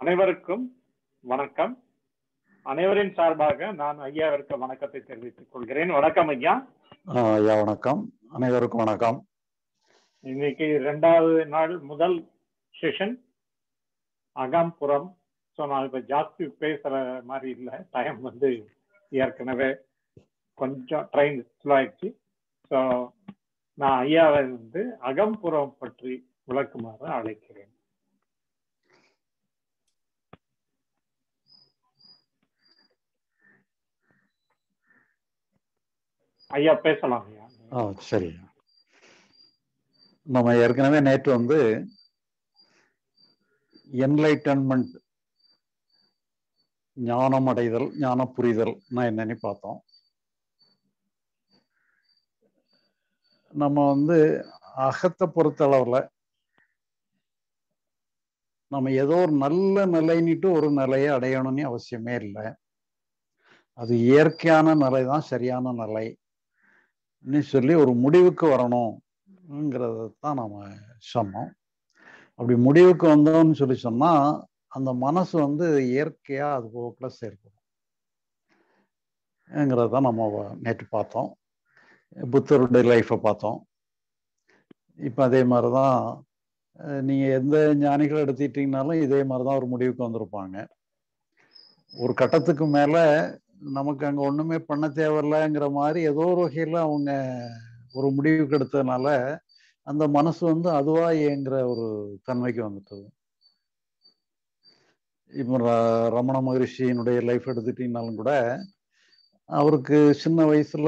அனைவருக்கும் வணக்கம். அனைவரின் சார்பாக நான் ஐயாவிற்கு வணக்கத்தை தெரிவித்துக் கொள்கிறேன். வணக்கம் ஐயா. ஐயா வணக்கம். அனைவருக்கும் வணக்கம். இன்னைக்கு 2வது நாள் முதல் செஷன் அகம்புறம். ஸோ நான் இப்ப ஜாஸ்தி பேசுற மாதிரி இல்லை. டைம் ஏற்கனவே கொஞ்சம் ட்ரெயின் ஸ்லோ ஆயிடுச்சு. ஸோ நான் ஐயாவை அகம்புறம் பற்றி விளக்குமாறு அழைக்கிறேன். ஐயா பேசலாம் ஐயா. சரி. நம்ம ஏற்கனவே நேற்று என்லைட்டன்மெண்ட், ஞானம் அடைதல், ஞான புரிதல் என்னன்னு பார்த்தோம். நம்ம அகத்தை பொறுத்தளவுல நம்ம ஏதோ ஒரு நல்ல நிலைன்னுட்டு ஒரு நிலையை அடையணும்னு அவசியமே இல்லை. அது இயற்கையான நிலை தான் சரியான நிலை சொல்லி ஒரு முடிவுக்கு வரணும்ங்கிறத தான் நாம சொன்னோம். அப்படி முடிவுக்கு வந்தோம்னு சொல்லி சொன்னா அந்த மனசு இயற்கையா அது போக்குல செயல்படும்ங்கிறத நம்ம நேற்று பார்த்தோம். புத்தருடைய லைஃப்பை பார்த்தோம். இப்ப அதே மாதிரிதான் நீங்க எந்த ஞானிகளை எடுத்துட்டீங்கனாலும் இதே மாதிரிதான் ஒரு முடிவுக்கு வந்திருப்பாங்க. ஒரு கட்டத்துக்கு மேல நமக்கு அங்க ஒண்ணுமே பண்ண தேவையில்லைங்கிற மாதிரி ஏதோ ஒரு வகையில அவங்க ஒரு முடிவுக்கு எடுத்ததுனால அந்த மனசு அதுவா இயங்குற ஒரு தன்மைக்கு வந்துட்டது. இப்போ ரமண மகரிஷியினுடைய லைஃப் எடுத்துட்டீங்கனாலும் கூட அவருக்கு சின்ன வயசுல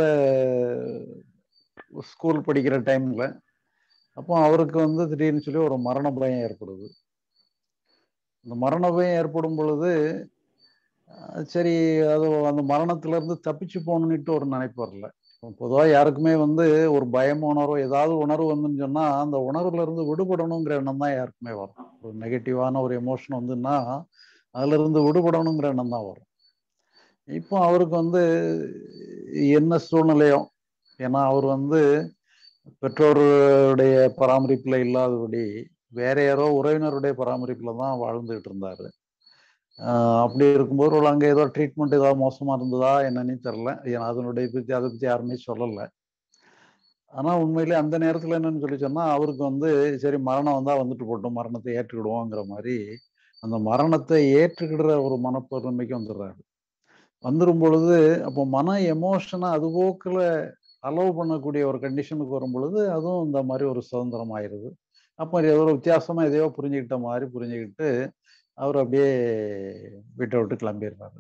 ஸ்கூல் படிக்கிற டைம்ல அப்போ அவருக்கு திடீர்னு சொல்லி ஒரு மரண பயம் ஏற்படுது. அந்த மரண பயம் ஏற்படும் பொழுது சரி அது அந்த மரணத்துல இருந்து தப்பிச்சு போகணும்னுட்டு ஒரு நினைப்பு வரல. பொதுவாக யாருக்குமே ஒரு பயம் உணர்வோ ஏதாவது உணர்வு வந்துன்னு சொன்னா அந்த உணர்வுல இருந்து விடுபடணுங்கிற எண்ணம் தான் யாருக்குமே வரும். ஒரு நெகட்டிவான ஒரு எமோஷன் அதுல இருந்து விடுபடணுங்கிற எண்ணம் தான் வரும். இப்போ அவருக்கு என்ன சூழ்நிலையோ, ஏன்னா அவர் பெற்றோருடைய பராமரிப்புல இல்லாதபடி வேற யாரோ உறவினருடைய பராமரிப்புல தான் வாழ்ந்துகிட்டு இருந்தாரு. அப்படி இருக்கும்போது அங்கே ஏதோ ட்ரீட்மெண்ட் ஏதாவது மோசமா இருந்ததா என்னன்னு தெரியல. ஏன்னா அதை பத்தி யாருமே சொல்லலை. ஆனா உண்மையிலே அந்த நேரத்துல என்னன்னு சொல்லி சொன்னா அவருக்கு சரி மரணம் வந்துட்டு போட்டோம், மரணத்தை ஏற்றுக்கிடுவோங்கிற மாதிரி அந்த மரணத்தை ஏற்றுக்கிடுற ஒரு மனப்பொருமைக்கு வந்துடுறாரு. வந்துடும் பொழுது அப்போ மன எமோஷனை அது போக்குல அலோவ் பண்ணக்கூடிய ஒரு கண்டிஷனுக்கு வரும் பொழுது அதுவும் இந்த மாதிரி ஒரு சுதந்திரம் ஆயிடுது. அப்போ ஏதோ ஒரு வித்தியாசமா எதையோ புரிஞ்சுக்கிட்ட மாதிரி புரிஞ்சுக்கிட்டு அவர் அப்படியே வீட்டை விட்டு கிளம்பிடுறாரு.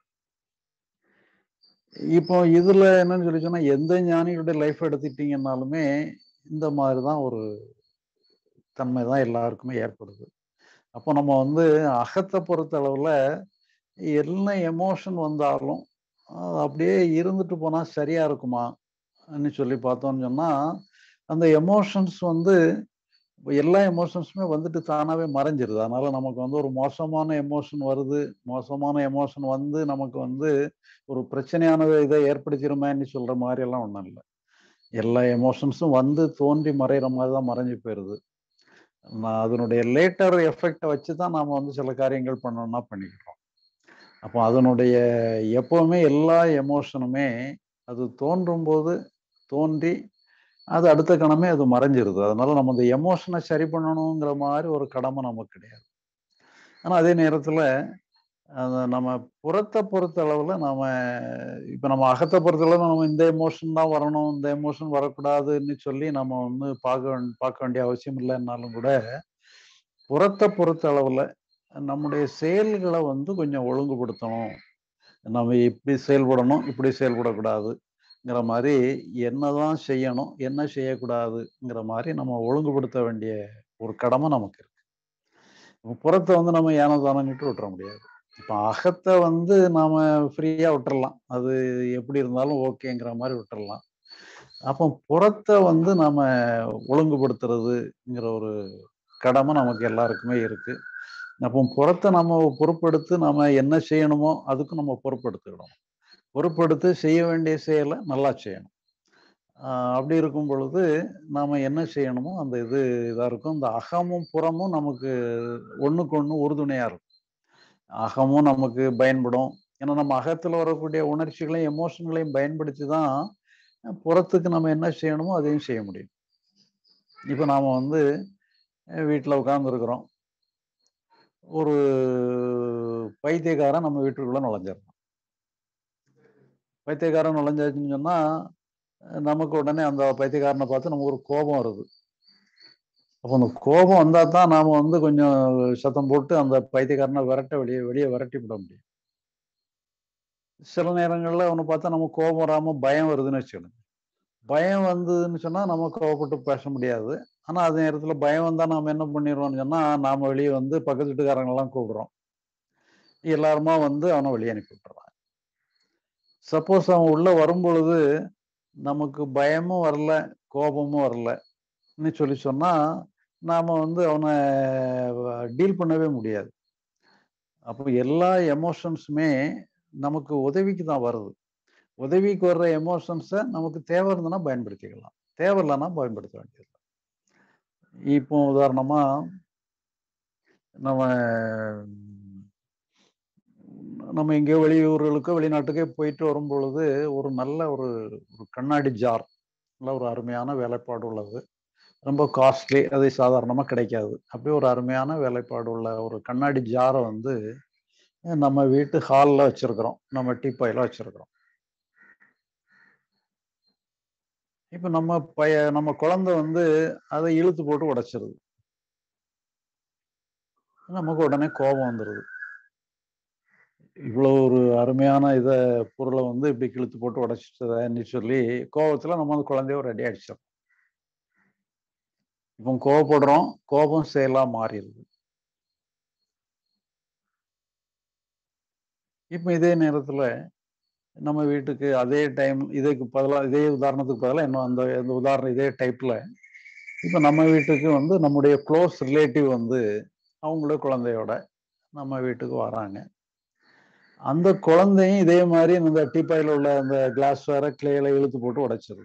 இப்போ இதுல என்னன்னு சொல்லி சொன்னா எந்த ஞானிகளுடைய லைஃப் எடுத்துட்டீங்கன்னாலுமே இந்த மாதிரிதான் ஒரு தன்மை தான் எல்லாருக்குமே ஏற்படுது. அப்போ நம்ம அகத்தை பொறுத்த அளவுல என்ன எமோஷன் வந்தாலும் அப்படியே இருந்துட்டு போனா சரியா இருக்குமான்னு சொல்லி பார்த்தோம்னு சொன்னா அந்த எமோஷன்ஸ் எல்லா எமோஷன்ஸுமே தானாவே மறைஞ்சிருது. அதனால நமக்கு ஒரு மோசமான எமோஷன் வருது, மோசமான எமோஷன் நமக்கு ஒரு பிரச்சனையான இதை ஏற்படுத்திடுமேன்னு சொல்ற மாதிரி எல்லாம் ஒண்ணும் இல்லை. எல்லா எமோஷன்ஸும் தோன்றி மறைகிற மாதிரி தான் மறைஞ்சு போயிருது. அதனுடைய லேட்டர் எஃபெக்டை வச்சுதான் நாம சில காரியங்கள் பண்ணணும்னா பண்ணிக்கிறோம். அப்போ அதனுடைய எப்பவுமே எல்லா எமோஷனுமே அது தோன்றும் போது தோன்றி அது அடுத்த கணமே அது மறைஞ்சிருது. அதனால நம்ம அந்த எமோஷனை சரி பண்ணணுங்கிற மாதிரி ஒரு கடமை நமக்கு கிடையாது. ஆனா அதே நேரத்துல நம்ம புறத்தை பொறுத்த அளவுல இப்ப நம்ம அகத்தை பொறுத்த அளவுல நம்ம இந்த எமோஷன் தான் வரணும், இந்த எமோஷன் வரக்கூடாதுன்னு சொல்லி நம்ம பார்க்க வேண்டிய அவசியம் இல்லைன்னாலும் கூட புறத்தை பொறுத்த அளவுல நம்முடைய செயல்களை கொஞ்சம் ஒழுங்குபடுத்தணும். நம்ம இப்படி செயல்படணும், இப்படி செயல்படக்கூடாதுங்கிற மாதிரி என்னதான் செய்யணும், என்ன செய்யக்கூடாதுங்கிற மாதிரி நம்ம ஒழுங்குபடுத்த வேண்டிய ஒரு கடமை நமக்கு இருக்கு. புறத்தை நம்ம ஏனோ தானோன்னுட்டு விட்டுற முடியாது. இப்ப அகத்தை நாம ஃப்ரீயா விட்டுறலாம், அது எப்படி இருந்தாலும் ஓகேங்கிற மாதிரி விட்டுறலாம். அப்போ புறத்தை நாம ஒழுங்குபடுத்துறதுங்கிற ஒரு கடமை நமக்கு எல்லாருக்குமே இருக்கு. அப்போ புறத்தை நம்ம பொறுப்பெடுத்து நம்ம என்ன செய்யணுமோ அதுக்கு நம்ம பொறுப்பெடுத்துக்கணும். பொறுப்பெடுத்து செய்ய வேண்டிய செயலை நல்லா செய்யணும். அப்படி இருக்கும் பொழுது நாம என்ன செய்யணுமோ அந்த இதா இருக்கும். இந்த அகமும் புறமும் நமக்கு ஒண்ணுக்கு ஒண்ணு உறுதுணையா இருக்கும். அகமும் நமக்கு பயன்படும். ஏன்னா நம்ம அகத்துல வரக்கூடிய உணர்ச்சிகளையும் எமோஷன்களையும் பயன்படுத்தி தான் புறத்துக்கு நம்ம என்ன செய்யணுமோ அதையும் செய்ய முடியும். இப்ப நாம வந்து வீட்டுல உட்கார்ந்துருக்கிறோம். ஒரு பைத்தியக்காரன் நம்ம வீட்டுக்குள்ள நுழைஞ்சிடறான். பைத்தியக்காரன் நுழைஞ்சாச்சுன்னு சொன்னா நமக்கு உடனே அந்த பைத்தியக்காரனை பார்த்து நமக்கு ஒரு கோபம் வருது. அப்போ அந்த கோபம் வந்தா தான் நாம வந்து கொஞ்சம் சத்தம் போட்டு அந்த பைத்தியக்காரனை வெளியே வெளியே விரட்டி விட முடியும். சில நேரங்கள்ல அவனை பார்த்தா நமக்கு கோபம் வராம பயம் வருதுன்னு வச்சுக்கணும். பயம் வந்ததுன்னு சொன்னா நம்ம கோவப்பட்டு பேச முடியாது. ஆனா அதே நேரத்துல பயம் வந்தா நாம என்ன பண்ணிடுறோம்னு சொன்னா, நாம வெளியே வந்து பக்கத்து வீட்டுக்காரங்க எல்லாம் கூப்பிடுறோம். எல்லாருமா வந்து அவனை வெளியே அனுப்பி விட்டுறாங்க. சப்போஸ் அவன் உள்ள வரும்பொழுது நமக்கு பயமும் வரல, கோபமும் வரலன்னு சொன்னா, நாம வந்து அவனை டீல் பண்ணவே முடியாது. அப்போ எல்லா எமோஷன்ஸுமே நமக்கு உதவிக்கு தான் வருது. உதவிக்கு வர்ற எமோஷன்ஸ நமக்கு தேவை இருந்ததுன்னா பயன்படுத்திக்கலாம். தேவையில்லன்னா பயன்படுத்த வேண்டியதில்ல. இப்போ உதாரணமா நம்ம நம்ம எங்கேயோ வெளியூர்களுக்கோ, வெளிநாட்டுக்கோ போயிட்டு வரும்பொழுது, ஒரு நல்ல ஒரு ஒரு கண்ணாடி ஜார், நல்ல ஒரு அருமையான வேலைப்பாடு உள்ளது. ரொம்ப காஸ்ட்லி. அது சாதாரணமா கிடைக்காது. அப்படியே ஒரு அருமையான வேலைப்பாடு உள்ள ஒரு கண்ணாடி ஜார வந்து நம்ம வீட்டு ஹால்ல வச்சிருக்கிறோம். நம்ம டீப்பாய்ல வச்சிருக்கிறோம். இப்ப நம்ம குழந்தை வந்து அத இழுத்து போட்டு உடைச்சிருது. நமக்கு உடனே கோபம் வந்துருது. இவ்வளவு ஒரு அருமையான பொருள வந்து இப்படி இழுத்து போட்டு உடைச்சிட்டதேன்னு சொல்லி கோவத்துல நம்ம அந்த குழந்தைய ஒரு அடி அடிச்சிடுறோம். இப்போ கோவப்படுறோம். கோபம் செயலா மாறிடுது. இப்ப இதே நேரத்துல நம்ம வீட்டுக்கு அதே டைம் இதுக்கு பதிலா இதே உதாரணத்துக்கு பதிலா இன்னும் இந்த உதாரணம் இதே டைப்ல இப்ப நம்ம வீட்டுக்கு வந்து நம்முடைய க்ளோஸ் ரிலேட்டிவ் வந்து அவங்களோட குழந்தையோட நம்ம வீட்டுக்கு வராங்க. அந்த குழந்தையும் இதே மாதிரி இந்த டீப்பாயில உள்ள அந்த கிளாஸ் வேற கிளேல இழுத்து போட்டு உடைச்சிருது.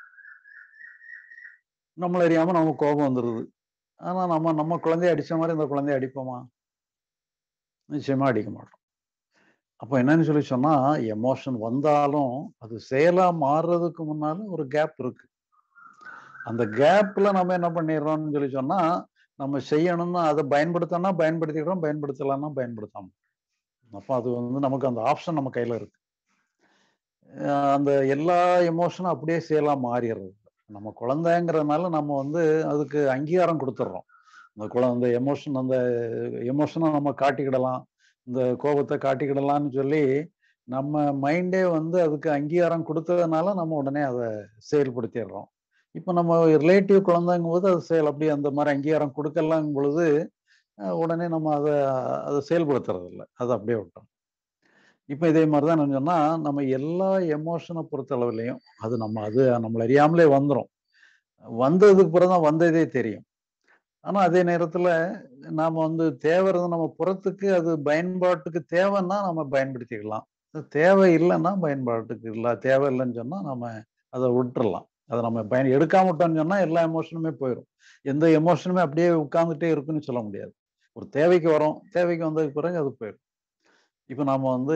நம்மள அறியாம நமக்கு கோபம் வந்துருது. ஆனா நம்ம நம்ம குழந்தைய அடிச்ச மாதிரி இந்த குழந்தைய அடிப்போமா? நிச்சயமா அடிக்க மாட்டோம். அப்போ என்னன்னு சொன்னா எமோஷன் வந்தாலும் அது செயலா மாறுறதுக்கு முன்னால ஒரு கேப் இருக்கு. அந்த கேப்ல நம்ம என்ன பண்ணிடுறோம்னு சொன்னா நம்ம செய்யணும்னா அதை பயன்படுத்தனா பயன்படுத்திடுறோம், பயன்படுத்தலாம்னா பயன்படுத்தாம. அப்போ அது வந்து நமக்கு அந்த ஆப்ஷன் நம்ம கையில இருக்கு. அந்த எல்லா எமோஷனும் அப்படியே செயலா மாறிடுறது. நம்ம குழந்தைங்கிறதுனால நம்ம வந்து அதுக்கு அங்கீகாரம் கொடுத்துடுறோம். அந்த எமோஷனை நம்ம காட்டிக்கிடலாம், இந்த கோபத்தை காட்டிக்கிடலாம்னு சொல்லி நம்ம மைண்டே வந்து அதுக்கு அங்கீகாரம் கொடுத்ததுனால நம்ம உடனே அதை செயல்படுத்திடுறோம். இப்போ நம்ம ரிலேட்டிவ் குழந்தைங்கும் போது அது அப்படி அந்த மாதிரி அங்கீகாரம் கொடுக்கலாங்கும் பொழுது உடனே நம்ம அதை செயல்படுத்துறது இல்லை, அதை அப்படியே விட்டோம். இப்ப இதே மாதிரிதான் நான் சொன்னா நம்ம எல்லா எமோஷனை பொறுத்தளவுலையும் அது நம்மள அறியாமலே வந்துரும். வந்ததுக்கு பிறகுதான் வந்ததே தெரியும். ஆனா அதே நேரத்துல நாம வந்து தேவை இருந்து நம்ம புறத்துக்கு அது பயன்பாட்டுக்கு தேவைன்னா நம்ம பயன்படுத்திக்கலாம். தேவை இல்லைன்னா பயன்பாட்டுக்கு தேவை இல்லைன்னு சொன்னா நம்ம அதை விட்டுறலாம். அதை நம்ம எடுக்காம விட்டோம்னு சொன்னா எல்லா எமோஷனுமே போயிடும். எந்த எமோஷனுமே அப்படியே உட்கார்ந்துட்டே இருக்குன்னு சொல்ல முடியாது. ஒரு தேவைக்கு வரும், தேவைக்கு வந்ததுக்கு பிறகு அது போயிடும். இப்ப நாம வந்து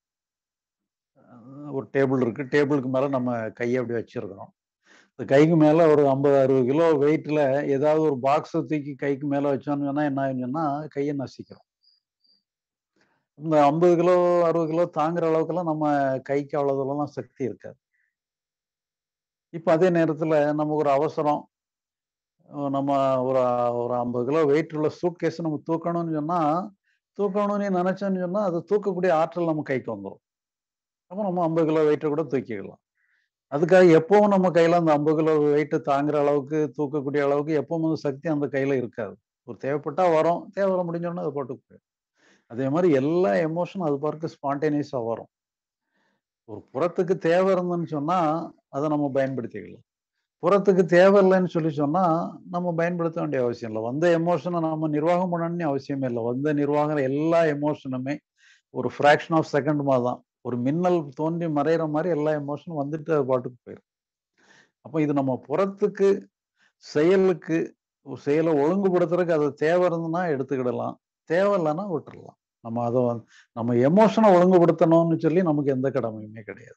ஒரு டேபிள் இருக்கு. டேபிளுக்கு மேல நம்ம கையை அப்படி வச்சிருக்கிறோம். இந்த கைக்கு மேல ஒரு 50, 60 கிலோ வெயிட்ல ஏதாவது ஒரு பாக்ஸ தூக்கி கைக்கு மேல வச்சோம்னு சொன்னா என்ன ஆகும்னா கையை நசிக்கிறோம். இந்த 50 கிலோ 60 கிலோ தாங்குற அளவுக்குலாம் நம்ம கைக்கு அவ்வளவு தூரம்லாம் சக்தி இருக்காது. இப்ப அதே நேரத்துல நமக்கு ஒரு அவசரம். நம்ம ஒரு ஒரு 50 கிலோ வெயிட் உள்ள சூட்கேஸ் நம்ம தூக்கணும்னு நினைச்சோம்னு சொன்னா அது தூக்கக்கூடிய ஆற்றல் நம்ம கைக்கு வந்துரும். அப்ப நம்ம 50 கிலோ வெயிட்ட கூட தூக்கிக்கலாம். அதுக்காக எப்பவும் நம்ம கையில அந்த 50 கிலோ வெயிட் தாங்குற அளவுக்கு, தூக்கக்கூடிய அளவுக்கு எப்பவும் சக்தி அந்த கையில இருக்காது. ஒரு தேவைப்பட்டா வரும். தேவை முடிஞ்சோடனே அது பாட்டுக்கு போயிடும். அதே மாதிரி எல்லா எமோஷனும் அது பாட்டுக்கு ஸ்பான்டேனியஸா வரும். ஒரு புறத்துக்கு தேவை இருந்துன்னு சொன்னா, அதை நம்ம பயன்படுத்திக்கலாம். புறத்துக்கு தேவையில்லைன்னு சொன்னா, நம்ம பயன்படுத்த வேண்டிய அவசியம் இல்லை. வந்த எமோஷனை நம்ம நிர்வாகம் பண்ணணும்னு அவசியமே இல்லை. வந்த நிர்வாகம் எல்லா எமோஷனுமே ஒரு ஃபிராக்ஷன் ஆஃப் செகண்ட் மாதிரி தான். ஒரு மின்னல் தோன்றி மறையிற மாதிரி எல்லா எமோஷனும் வந்துட்டு அது பாட்டுக்கு போயிடும். அப்ப இது நம்ம புறத்துக்கு செயலுக்கு செயலை ஒழுங்குபடுத்துறதுக்கு அது தேவை இருந்ததுன்னா எடுத்துக்கிடலாம். தேவை இல்லைன்னா விட்டுறலாம். நம்ம அதை நம்ம எமோஷனை ஒழுங்குபடுத்தணும்னு சொல்லி நமக்கு எந்த கடமையுமே கிடையாது.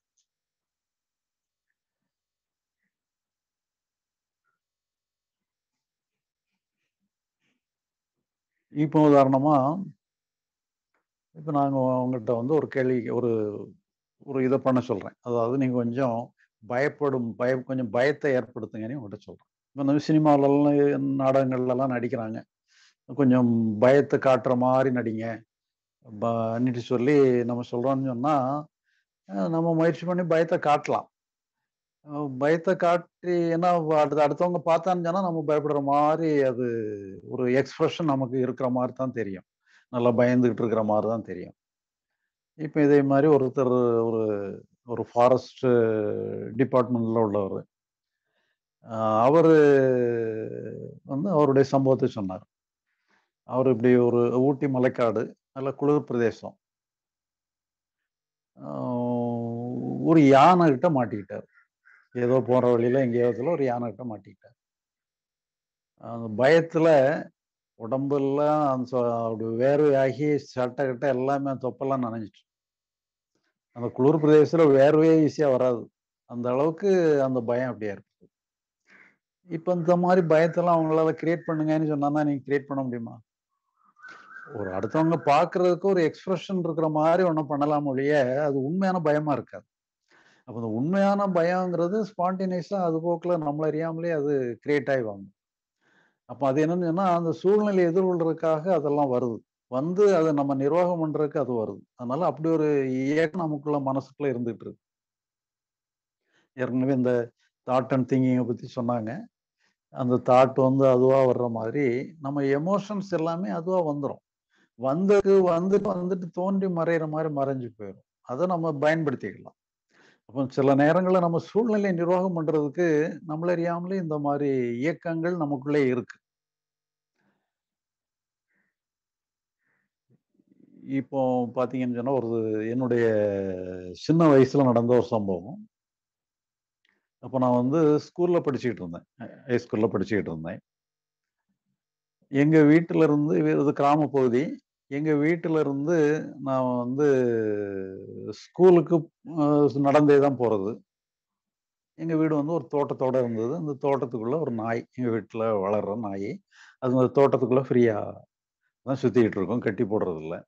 இப்போ உதாரணமா இப்போ நாங்க உங்கள்கிட்ட வந்து ஒரு கேள்வி ஒரு இதை பண்ண சொல்றேன். அதாவது நீங்க கொஞ்சம் கொஞ்சம் பயத்தை ஏற்படுத்துங்கன்னு உங்கள்கிட்ட சொல்றேன். இப்போ நம்ம சினிமாவிலலாம் நாடகங்கள்லாம் நடிக்கிறாங்க. கொஞ்சம் பயத்தை காட்டுற மாதிரி நடிங்க ன்னுட்டு சொல்லி நம்ம சொல்றோம்னு சொன்னா நம்ம முயற்சி பண்ணி பயத்தை காட்டலாம். பயத்தை காட்டி ஏன்னா அடுத்தவங்க பார்த்தான்னு சொன்னா நம்ம பயப்படுற மாதிரி அது ஒரு எக்ஸ்பிரஷன் நமக்கு இருக்கிற மாதிரி தான் தெரியும். நல்லா பயந்துகிட்டு இருக்கிற மாதிரி தான் தெரியும். இப்போ இதே மாதிரி ஒருத்தர் ஒரு ஒரு ஃபாரஸ்ட் டிபார்ட்மெண்ட்ல உள்ளவர். அவரு வந்து அவருடைய சம்பவத்தை சொன்னார். அவர் இப்படி ஒரு ஊட்டி மலைக்காடு, நல்ல குளிர் பிரதேசம். ஒரு யானை கிட்ட மாட்டிக்கிட்டார். ஏதோ போற வழியில எங்கேயாவதுல ஒரு யானை கிட்ட மாட்டிக்கிட்டார். அந்த பயத்துல உடம்பெல்லாம் அப்படி வேர்வையாகி சட்டை கிட்ட எல்லாமே தொப்பெல்லாம் நனைஞ்சிட்டு. அந்த குளிர் பிரதேசத்துல வேர்வையே ஈஸியா வராது. அந்த அளவுக்கு அந்த பயம் அப்படியே இருக்கு. இப்ப இந்த மாதிரி பயத்தெல்லாம் அவங்களால கிரியேட் பண்ணுங்கன்னு சொன்னா நீங்க கிரியேட் பண்ண முடியுமா? ஒரு அடுத்தவங்க பாக்குறதுக்கு ஒரு எக்ஸ்பிரஷன் இருக்கிற மாதிரி ஒண்ணும் பண்ணலாம் ஒழிய அது உண்மையான பயமா இருக்காது. அப்ப அந்த உண்மையான பயம்ங்கிறது ஸ்பான்டேனியஸா அது போக்குல நம்மள அறியாமலே அது கிரியேட் ஆயிவாங்க. அப்ப அது என்னன்னு சொன்னா அந்த சூழ்நிலையை எதிர்கொள்றதுக்காக அதெல்லாம் வருது. வந்து அதை நம்ம நிர்வாகம் பண்றதுக்கு அது வருது. அதனால அப்படி ஒரு இயக்கம் நமக்குள்ள மனசுக்குள்ள இருந்துட்டு இருக்கு. ஏற்கனவே இந்த தாட் அண்ட் திங்கிங்கை பத்தி சொன்னாங்க. அந்த தாட் வந்து அதுவா வர்ற மாதிரி நம்ம எமோஷன்ஸ் எல்லாமே அதுவா வந்துடும். வந்துட்டு தோன்றி மறையிற மாதிரி மறைஞ்சு போயிடும். அதை நம்ம பயன்படுத்திக்கலாம். அப்போ சில நேரங்களில் நம்ம சூழ்நிலையை நிர்வாகம் பண்றதுக்கு நம்மள அறியாமலே இந்த மாதிரி இயக்கங்கள் நமக்குள்ளே இருக்கு. இப்போ பாத்தீங்கன்னு சொன்னா என்னுடைய சின்ன வயசுல நடந்த ஒரு சம்பவம். அப்போ நான் வந்து ஸ்கூல்ல படிச்சுக்கிட்டு இருந்தேன். ஹை ஸ்கூல்ல படிச்சுக்கிட்டு இருந்தேன். எங்க வீட்டுல இருந்து இது கிராம பகுதி. எங்க வீட்டுல இருந்து நான் வந்து ஸ்கூலுக்கு நடந்தே தான் போறது. எங்க வீடு வந்து ஒரு தோட்டத்தோட இருந்தது. அந்த தோட்டத்துக்குள்ள ஒரு நாய், எங்க வீட்டுல வளர்ற நாய். அது அந்த தோட்டத்துக்குள்ள ஃப்ரீயா தான் சுத்திக்கிட்டு இருக்கும். கட்டி போடுறது இல்ல.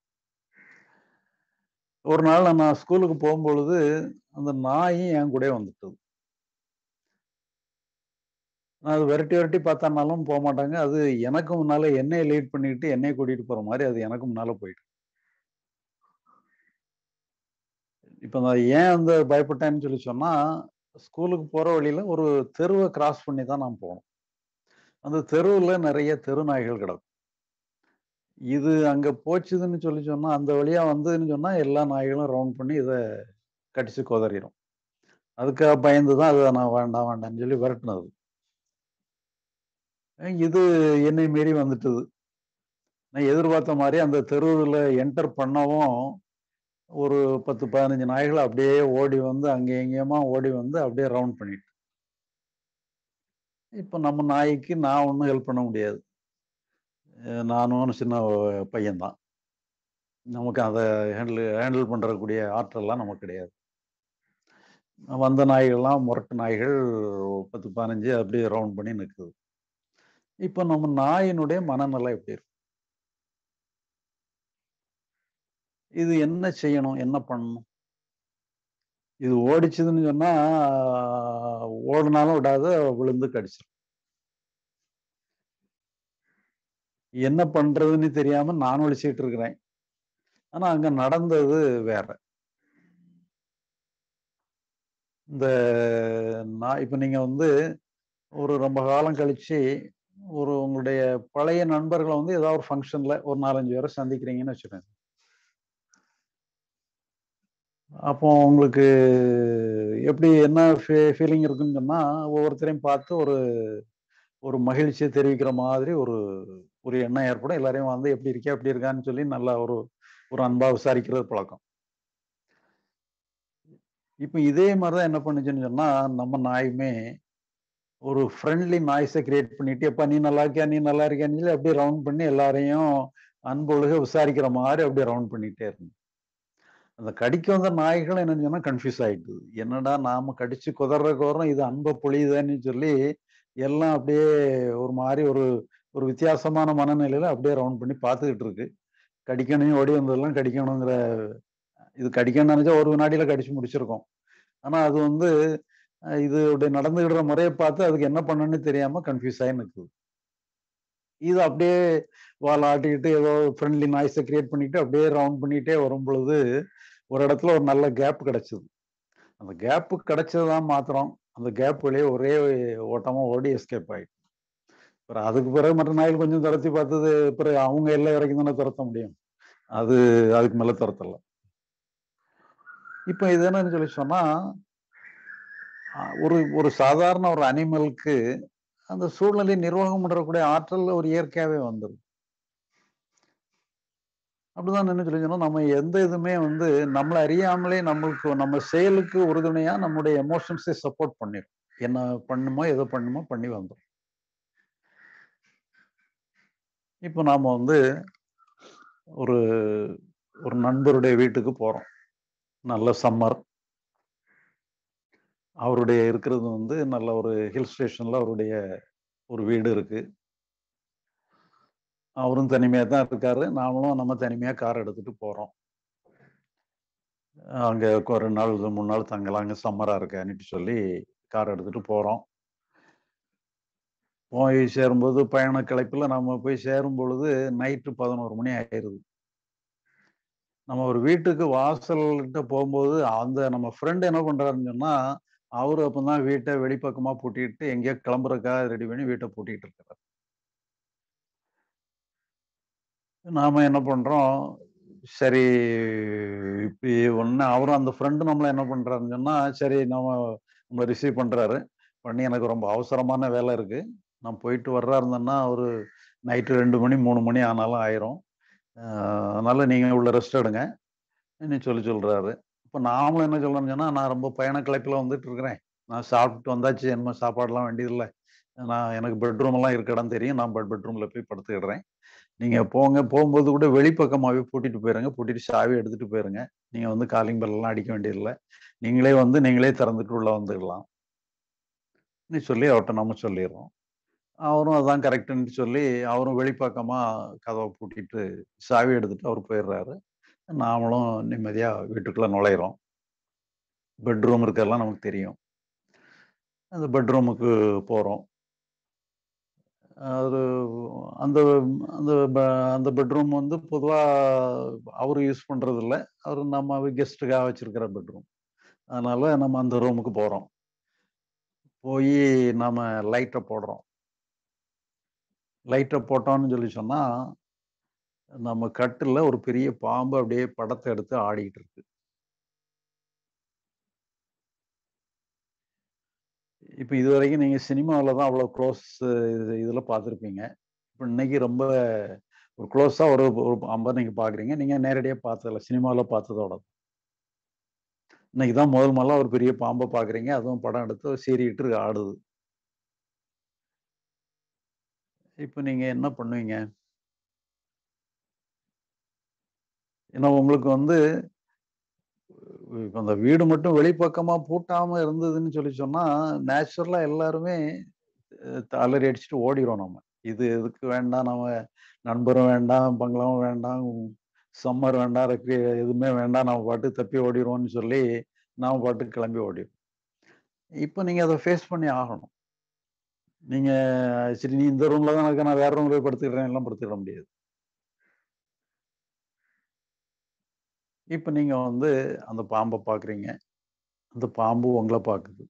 ஒரு நாள் நான் ஸ்கூலுக்கு போகும்பொழுது அந்த நாயும் என் கூடயே வந்துட்டது. நான் அது விரட்டி பார்த்தானாலும் போமாட்டாங்க. அது எனக்கு முன்னால என்னைய லீட் பண்ணிக்கிட்டு என்னைய கூட்டிட்டு போற மாதிரி அது எனக்கு முன்னால போயிட்டு. இப்ப நான் ஏன் வந்து பயப்பட்டேன்னு சொல்லி சொன்னா, ஸ்கூலுக்கு போற வழியில ஒரு தெருவ கிராஸ் பண்ணி தான் நான் போனோம். அந்த தெருவுல நிறைய தெரு நாய்கள் கிடக்கும். இது அங்க போச்சுதுன்னு சொல்லி சொன்னா, அந்த வழியா வந்ததுன்னு சொன்னா எல்லா நாய்களும் ரவுண்ட் பண்ணி இத கடிச்சு கொதறிரும். அதுக்காக பயந்து தான் அத நான் வேண்டாம் வேண்டாம்ன்னு சொல்லி விரட்டுனது. இது என்னை மீறி வந்துட்டது. நான் எதிர்பார்த்த மாரி அந்த தெருவுல என்டர் பண்ணவும், ஒரு 10, 15 நாய்கள் அப்படியே ஓடி வந்து அங்க இங்கேயுமா ஓடி வந்து அப்படியே ரவுண்ட் பண்ணிட்டு. இப்ப நம்ம நாய்க்கு நான் ஒண்ணும் ஹெல்ப் பண்ண முடியாது. நானும் சின்ன பையன் தான். நமக்கு அத ஹேண்டில் பண்றக்கூடிய ஆற்றல்லாம் நமக்கு கிடையாது. வந்த நாய்கள்லாம் முரட்டு நாய்கள் 10, 15 அப்படியே ரவுண்ட் பண்ணி நிக்குது. இப்ப நம்ம நாயினுடைய மனநிலை எப்படி இருக்கும்? இது என்ன செய்யணும்? என்ன பண்ணணும்? இது ஓடிச்சுதுன்னு சொன்னா, ஓடுனாலும் விடாது, விழுந்து கடிச்சிரும். என்ன பண்றதுன்னு தெரியாம நான் முழிச்சுக்கிட்டு இருக்கிறேன். ஆனா அங்க நடந்தது வேற. இந்த இப்ப நீங்க வந்து ஒரு ரொம்ப காலம் கழிச்சு, உங்களுடைய பழைய நண்பர்கள வந்து ஏதாவது ஒரு ஃபங்ஷன்ல ஒரு 4, 5 பேர சந்திக்கிறீங்கன்னு வச்சுக்கோங்க. அப்போ உங்களுக்கு எப்படி என்ன ஃபீலிங் இருக்குன்னு சொன்னா, ஒவ்வொருத்தரையும் பார்த்து ஒரு ஒரு மகிழ்ச்சிய தெரிவிக்கிற மாதிரி ஒரு ஒரு எண்ணம் ஏற்படும். எல்லாரையும் வந்து எப்படி இருக்கியா? எப்படி இருக்கான்னு சொல்லி நல்லா ஒரு ஒரு அன்பா விசாரிக்கிறது பழக்கம். இப்ப இதே மாரி தான் என்ன பண்ணுச்சுன்னு சொன்னா, நம்ம நாயுமே ஒரு ஃப்ரெண்ட்லி நாய்ஸ கிரியேட் பண்ணிட்டு, "எப்பா நீ நல்லா இருக்கியா? நீ நல்லா இருக்கியான்னு" சொல்லி அப்படியே ரவுண்ட் பண்ணி எல்லாரையும் அன்பொழுக விசாரிக்கிற மாதிரி அப்படியே ரவுண்ட் பண்ணிட்டே இருந்தது. அந்த கடிக்க வந்த நாய்கள் என்னன்னு சொன்னா கன்ஃபியூஸ் ஆயிட்டு, என்னடா நாம கடிச்சு குதறதுக்கு இது அன்பை பொழியுதான்னு சொல்லி எல்லாம் அப்படியே ஒரு மாதிரி ஒரு ஒரு வித்தியாசமான மனநிலையில அப்படியே ரவுண்ட் பண்ணி பார்த்துக்கிட்டு இருக்கு. கடிக்கணும் ஓடி வந்ததெல்லாம் கடிக்கணுங்கிற இது கடிக்கணும்னு நினைச்சா ஒரு வினாடியில கடிச்சு முடிச்சிருக்கோம். ஆனா அது இது இப்படி நடந்துகிற முறையை பார்த்து அதுக்கு என்ன பண்ணணும்னு தெரியாம கன்ஃபியூஸ் ஆகி நிற்குது. இது அப்படியே வால் ஆட்டிக்கிட்டு ஏதோ ஃப்ரெண்ட்லி நாய்ஸை கிரியேட் பண்ணிட்டு அப்படியே ரவுண்ட் பண்ணிட்டே வரும் பொழுது ஒரு இடத்துல ஒரு நல்ல கேப் கிடைச்சது. அந்த கேப்பு கிடைச்சதுதான் மாத்திரம் அந்த கேப் வழியே ஒரே ஓட்டமா ஓடி எஸ்கேப் ஆயிட்டு. அப்புறம் அதுக்கு பிறகு மற்ற நாய்கள் கொஞ்சம் துரத்தி பார்த்தது, பிறகு அவங்க எல்லை வரைக்கும் தானே துரத்த முடியும். அது அதுக்கு மேல துரத்தல. இப்ப இது என்னன்னு சொல்லி சொன்னா, ஒரு ஒரு சாதாரண ஒரு அனிமலுக்கு அந்த சூழ்நிலை நிர்வாகம் பண்றக்கூடிய ஆற்றல் ஒரு இயற்கையாவே வந்துடும். அப்படிதான் என்ன சொல்லி சொன்னா, நம்ம எந்த இதுவுமே நம்மளை அறியாமலே நம்மளுக்கு நம்ம செயலுக்கு உறுதுணையா நம்முடைய எமோஷன்ஸை சப்போர்ட் பண்ணிடும். என்ன பண்ணுமோ எதை பண்ணுமோ பண்ணி வந்துடும். இப்போ நாம ஒரு ஒரு நண்பருடைய வீட்டுக்கு போறோம். நல்ல சம்மர். அவருடைய இருக்கிறது நல்ல ஒரு ஹில் ஸ்டேஷன்ல அவருடைய ஒரு வீடு இருக்கு. அவரும் தனிமையா தான் இருக்காரு. நாமளும் நம்ம தனிமையா கார் எடுத்துட்டு போறோம். அங்க ஒரு 2 நாள் 3 நாள் தங்கலாம், அங்க சம்மரா இருக்கேன்னுட்டு சொல்லி கார் எடுத்துட்டு போறோம். போய் சேரும்போது பயண களைப்புல நம்ம போய் சேரும் பொழுது நைட்டு 11 மணி ஆயிருது. நம்ம ஒரு வீட்டுக்கு வாசல்கிட்ட போகும்போது நம்ம ஃப்ரெண்ட் என்ன பண்றாருன்னு சொன்னா, அவரு அப்பதான் வீட்டை வெளிப்பக்கமா பூட்டிட்டு எங்கேயோ கிளம்புறதுக்காக ரெடி பண்ணி வீட்டை பூட்டிட்டு இருக்கிறார். நாம என்ன பண்றோம், சரி இப்படி அவரும் அந்த ஃப்ரெண்டு நம்மள என்ன பண்றாருன்னு சொன்னா, சரி நம்ம ரிசீவ் பண்றாரு. பண்ணி எனக்கு ரொம்ப அவசரமான வேலை இருக்கு. நான் போயிட்டு வர்றாருந்தேன்னா ஒரு நைட்டு 2 மணி 3 மணி ஆனாலும் ஆயிரும். அதனால நீங்க உள்ள ரெஸ்ட் எடுங்க சொல்றாரு. இப்ப நாமளும் என்ன சொல்றோம்னு சொன்னா, நான் ரொம்ப பயண களைப்புல வந்துட்டு இருக்கிறேன். நான் சாப்பிட்டு வந்தாச்சு. என்ன சாப்பாடுலாம் வேண்டியதில்ல. எனக்கு பெட்ரூம் எல்லாம் இருக்க இடம் தெரியும். நான் பெட்ரூம்ல போய் படுத்துக்கிடுறேன். நீங்க போங்க. போகும்போது கூட வெளிப்பக்கமாவே பூட்டிட்டு போயிருங்க. பூட்டிட்டு சாவி எடுத்துட்டு போயிருங்க. நீங்க காலிங் பெல் எல்லாம் அடிக்க வேண்டியதில்ல. நீங்களே நீங்களே திறந்துட்டு உள்ள வந்துடலாம். சொல்லி அவர்ட்ட நம்ம சொல்லிடுறோம். அவரும் அதான் கரெக்ட்ன்னு சொல்லி அவரும் வெளிப்பக்கமா கதவை பூட்டிட்டு சாவி எடுத்துட்டு அவர் போயிடுறாரு. நாமளும் நிம்மதியா வீட்டுக்குள்ள நுழையிறோம். பெட்ரூம் இருக்கிறதெல்லாம் நமக்கு தெரியும். அந்த பெட்ரூமுக்கு போறோம். அது அந்த அந்த அந்த பெட்ரூம் பொதுவா அவரு யூஸ் பண்றது இல்ல. அவரு நம்ம கெஸ்ட்டுக்காக வச்சிருக்கிற பெட்ரூம். அதனால நம்ம அந்த ரூமுக்கு போறோம். போயி நாம லைட்ட போடுறோம். லைட்ட போட்டோம்னு சொல்லி சொன்னா, நம்ம கட்டில்ல ஒரு பெரிய பாம்பு அப்படியே படத்த எடுத்து ஆடிட்டு இருக்கு. இப்ப இதுவரைக்கும் நீங்க சினிமாவுல தான் அவ்வளவு க்ளோஸ் இதுல பார்த்திருப்பீங்க. இப்ப இன்னைக்கு ரொம்ப ஒரு க்ளோஸா ஒரு ஒரு பாம்ப நீங்க பார்க்குறீங்க. நீங்க நேரடியா பார்த்ததில்ல. சினிமாவுல பார்த்ததோட. இன்னைக்கு தான் முதல் முதலா ஒரு பெரிய பாம்ப பார்க்குறீங்க. அதுவும் படம் எடுத்து சீறிட்டு ஆடுது. இப்ப நீங்க என்ன பண்ணுவீங்க? ஏன்னா உங்களுக்கு இப்ப அந்த வீடு மட்டும் வெளிப்பக்கமா பூட்டாம இருந்ததுன்னு சொன்னா, நேச்சுரலா எல்லாருமே அலறி அடிச்சுட்டு ஓடிருவோம் நம்ம. இது எதுக்கு வேண்டாம், நம்ம நண்பரும் வேண்டாம், பங்களாவும் வேண்டாம், சம்மர் வேண்டாம், எதுவுமே வேண்டாம், நம்ம பாட்டுக்கு தப்பி ஓடிருவோம்னு சொல்லி, நாம பாட்டுக்கு கிளம்பி ஓடிருவோம். இப்ப நீங்க அத ஃபேஸ் பண்ணி ஆகணும். நீங்க சரி நீ இந்த ரூம்ல தான் இருக்க, நான் வேற ரூம்ல போய் படுத்துக்கிறேன் எல்லாம் படுத்துக்கிட முடியாது. இப்ப நீங்க அந்த பாம்ப பார்க்குறீங்க. அந்த பாம்பு உங்கள பார்க்குது.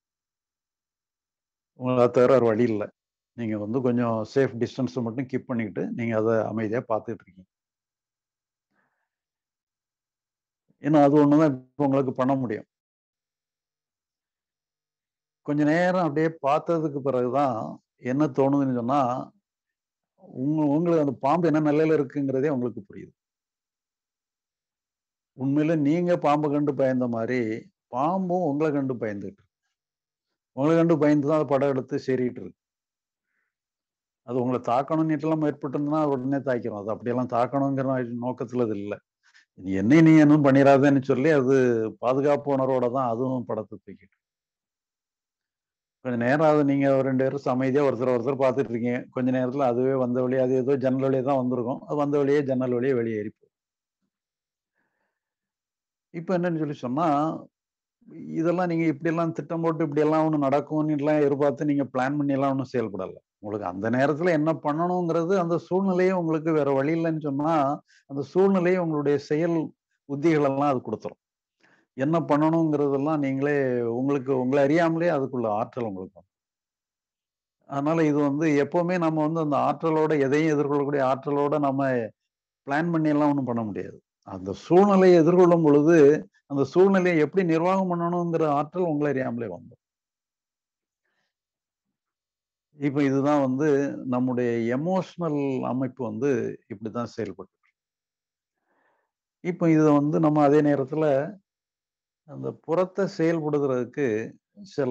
உங்கள தவிர வேற வழி இல்ல. நீங்க கொஞ்சம் சேஃப் டிஸ்டன்ஸ் மட்டும் கீப் பண்ணிக்கிட்டு, நீங்க அத அமைதியா பார்த்துட்டு இருக்கீங்க. ஏன்னா அது ஒண்ணு தான் இப்ப உங்களுக்கு பண்ண முடியும். கொஞ்ச நேரம் அப்படியே பார்த்ததுக்கு பிறகு தான் என்ன தோணுதுன்னு சொன்னா, உங்களுக்கு அந்த பாம்பு என்ன நிலையில இருக்குங்கிறதே உங்களுக்கு புரியுது. உண்மையில நீங்க பாம்ப கண்டு பயந்த மாரி, பாம்பும் உங்கள கண்டு பயந்துட்டு இருக்கு. உங்கள கண்டு பயந்து தான் அது படம் எடுத்து சீறிட்டு இருக்கு. அது உங்களை தாக்கணும்னுட்டுலாம் ஏற்பட்டுருந்தா உடனே தாக்கிறோம். அது அப்படியெல்லாம் தாக்கணுங்கிற நோக்கத்துல அது இல்லை. என்னை நீ இன்னும் பண்ணிடாதேன்னு சொல்லி அது பாதுகாப்பு உணர்வோட தான் அதுவும் படத்தை தூக்கிட்டு. கொஞ்ச நேரம் அது நீங்க 2 பேரும் அமைதியா ஒருத்தர் பார்த்துட்டு இருக்கீங்க. கொஞ்ச நேரத்துல அதுவே வந்த வழியா அது ஏதோ ஜன்னல் வழியா தான் வந்திருக்கும். அது வந்த வழியே ஜன்னல் வழியே வெளியேறி போகும். இப்ப என்னன்னு சொல்லி சொன்னா, இதெல்லாம் நீங்க இப்படியெல்லாம் திட்டம் போட்டு இப்படியெல்லாம் ஒண்ணு நடக்கும்னுலாம் எதிர்பார்த்து நீங்க பிளான் பண்ணியெல்லாம் ஒண்ணும் செயல்படல. உங்களுக்கு அந்த நேரத்துல என்ன பண்ணணுங்கிறது அந்த சூழ்நிலையே உங்களுக்கு வேற வழி இல்லைன்னு சொன்னா, அந்த சூழ்நிலையே உங்களுடைய செயல் உத்திகள் எல்லாம் அது குடுத்துரும். என்ன பண்ணணுங்கிறதெல்லாம் நீங்களே உங்களுக்கு உங்கள அறியாமலே அதுக்குள்ள ஆற்றல் உங்களுக்கு வரும். அதனால இது எப்பவுமே நம்ம அந்த ஆற்றலோட எதையும் எதிர்கொள்ளக்கூடிய ஆற்றலோட நம்ம பிளான் பண்ணி எல்லாம் ஒண்ணும் பண்ண முடியாது. அந்த சூழ்நிலையை எதிர்கொள்ளும் பொழுது, அந்த சூழ்நிலையை எப்படி நிர்வாகம் பண்ணணுங்கிற ஆற்றல் உங்கள அறியாமலே வந்துரும். இப்ப இதுதான் நம்முடைய எமோஷனல் அமைப்பு இப்படித்தான் செயல்படும். இப்ப இத நம்ம அதே நேரத்துல அந்த புறத்த செயல்படுத்துறதுக்கு சில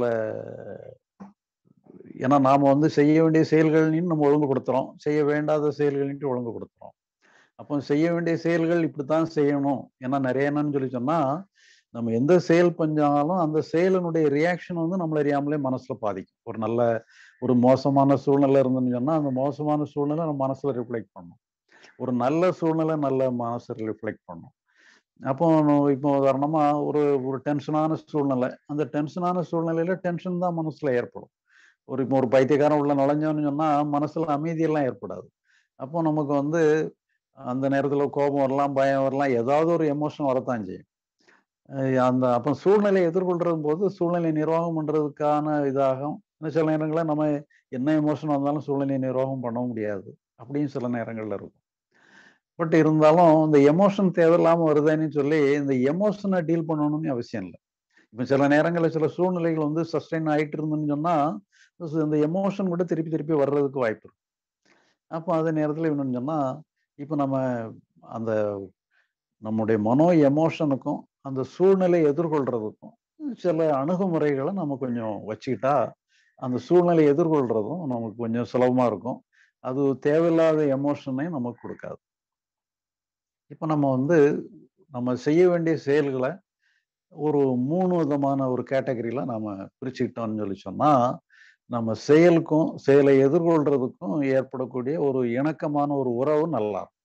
ஏன்னா நாம செய்ய வேண்டிய செயல்கள்னு நம்ம ஒழுங்குபடுத்துறோம். செய்ய வேண்டாத செயல்கள்ன்ட்டு ஒழுங்குபடுத்துறோம். அப்போ செய்ய வேண்டிய செயல்கள் இப்படித்தான் செய்யணும். ஏன்னா நிறைய என்னன்னு சொல்லி சொன்னா, நம்ம எந்த செயல் செஞ்சாலும் அந்த செயலினுடைய ரியாக்ஷன் நம்மள அறியாமலே மனசுல பாதிக்கும். ஒரு மோசமான சூழ்நிலை இருந்துன்னு சொன்னா, அந்த மோசமான சூழ்நிலை நம்ம மனசுல ரிஃப்ளெக்ட் பண்ணும். ஒரு நல்ல சூழ்நிலை நல்ல மனசுல ரிஃப்ளெக்ட் பண்ணும். அப்போ இப்போ உதாரணமா ஒரு ஒரு டென்ஷனான சூழ்நிலை. அந்த டென்ஷனான சூழ்நிலையில டென்ஷன் தான் மனசுல ஏற்படும். இப்போ ஒரு பைத்தியக்காரன் உள்ள நுழைஞ்சோன்னு சொன்னா, மனசுல அமைதியெல்லாம் ஏற்படாது. அப்போ நமக்கு அந்த நேரத்துல கோபம் வரலாம், பயம் வரலாம், ஏதாவது ஒரு எமோஷன் வரத்தான் செய்யும். அப்ப சூழ்நிலையை எதிர்கொள்றது போது சூழ்நிலை நிர்வாகம் பண்றதுக்கான இதாகும். சில நேரங்கள்ல நம்ம என்ன எமோஷன் வந்தாலும் சூழ்நிலையை நிர்வாகம் பண்ண முடியாது. அப்படின்னு சில நேரங்கள்ல இருக்கும். பட் இருந்தாலும் இந்த எமோஷன் தேவையில்லாம வருதுன்னு சொல்லி இந்த எமோஷனை டீல் பண்ணணும்னு அவசியம் இல்லை. இப்ப சில நேரங்கள்ல சில சூழ்நிலைகள் சஸ்டெயின் ஆயிட்டு இருந்துன்னு சொன்னா, இந்த எமோஷன் கூட திருப்பி திருப்பி வர்றதுக்கு வாய்ப்பு இருக்கு. அப்போ அதே நேரத்துல என்னன்னு சொன்னா, இப்ப நம்ம அந்த நம்முடைய மனோ எமோஷனுக்கும் அந்த சூழ்நிலை எதிர்கொள்றதுக்கும் சில அணுகுமுறைகளை நம்ம கொஞ்சம் வச்சுக்கிட்டா அந்த சூழ்நிலை எதிர்கொள்றதும் நமக்கு கொஞ்சம் சுலபமா இருக்கும். அது தேவையில்லாத எமோஷனையும் நமக்கு கொடுக்காது. இப்ப நம்ம செய்ய வேண்டிய செயல்களை ஒரு 3 விதமான ஒரு கேட்டகரியில நாம பிரிச்சுக்கிட்டோம்னு சொல்லி சொன்னா, நம்ம செயலுக்கும் செயலை எதிர்கொள்றதுக்கும் ஏற்படக்கூடிய ஒரு இணக்கமான ஒரு உறவு நல்லா இருக்கும்.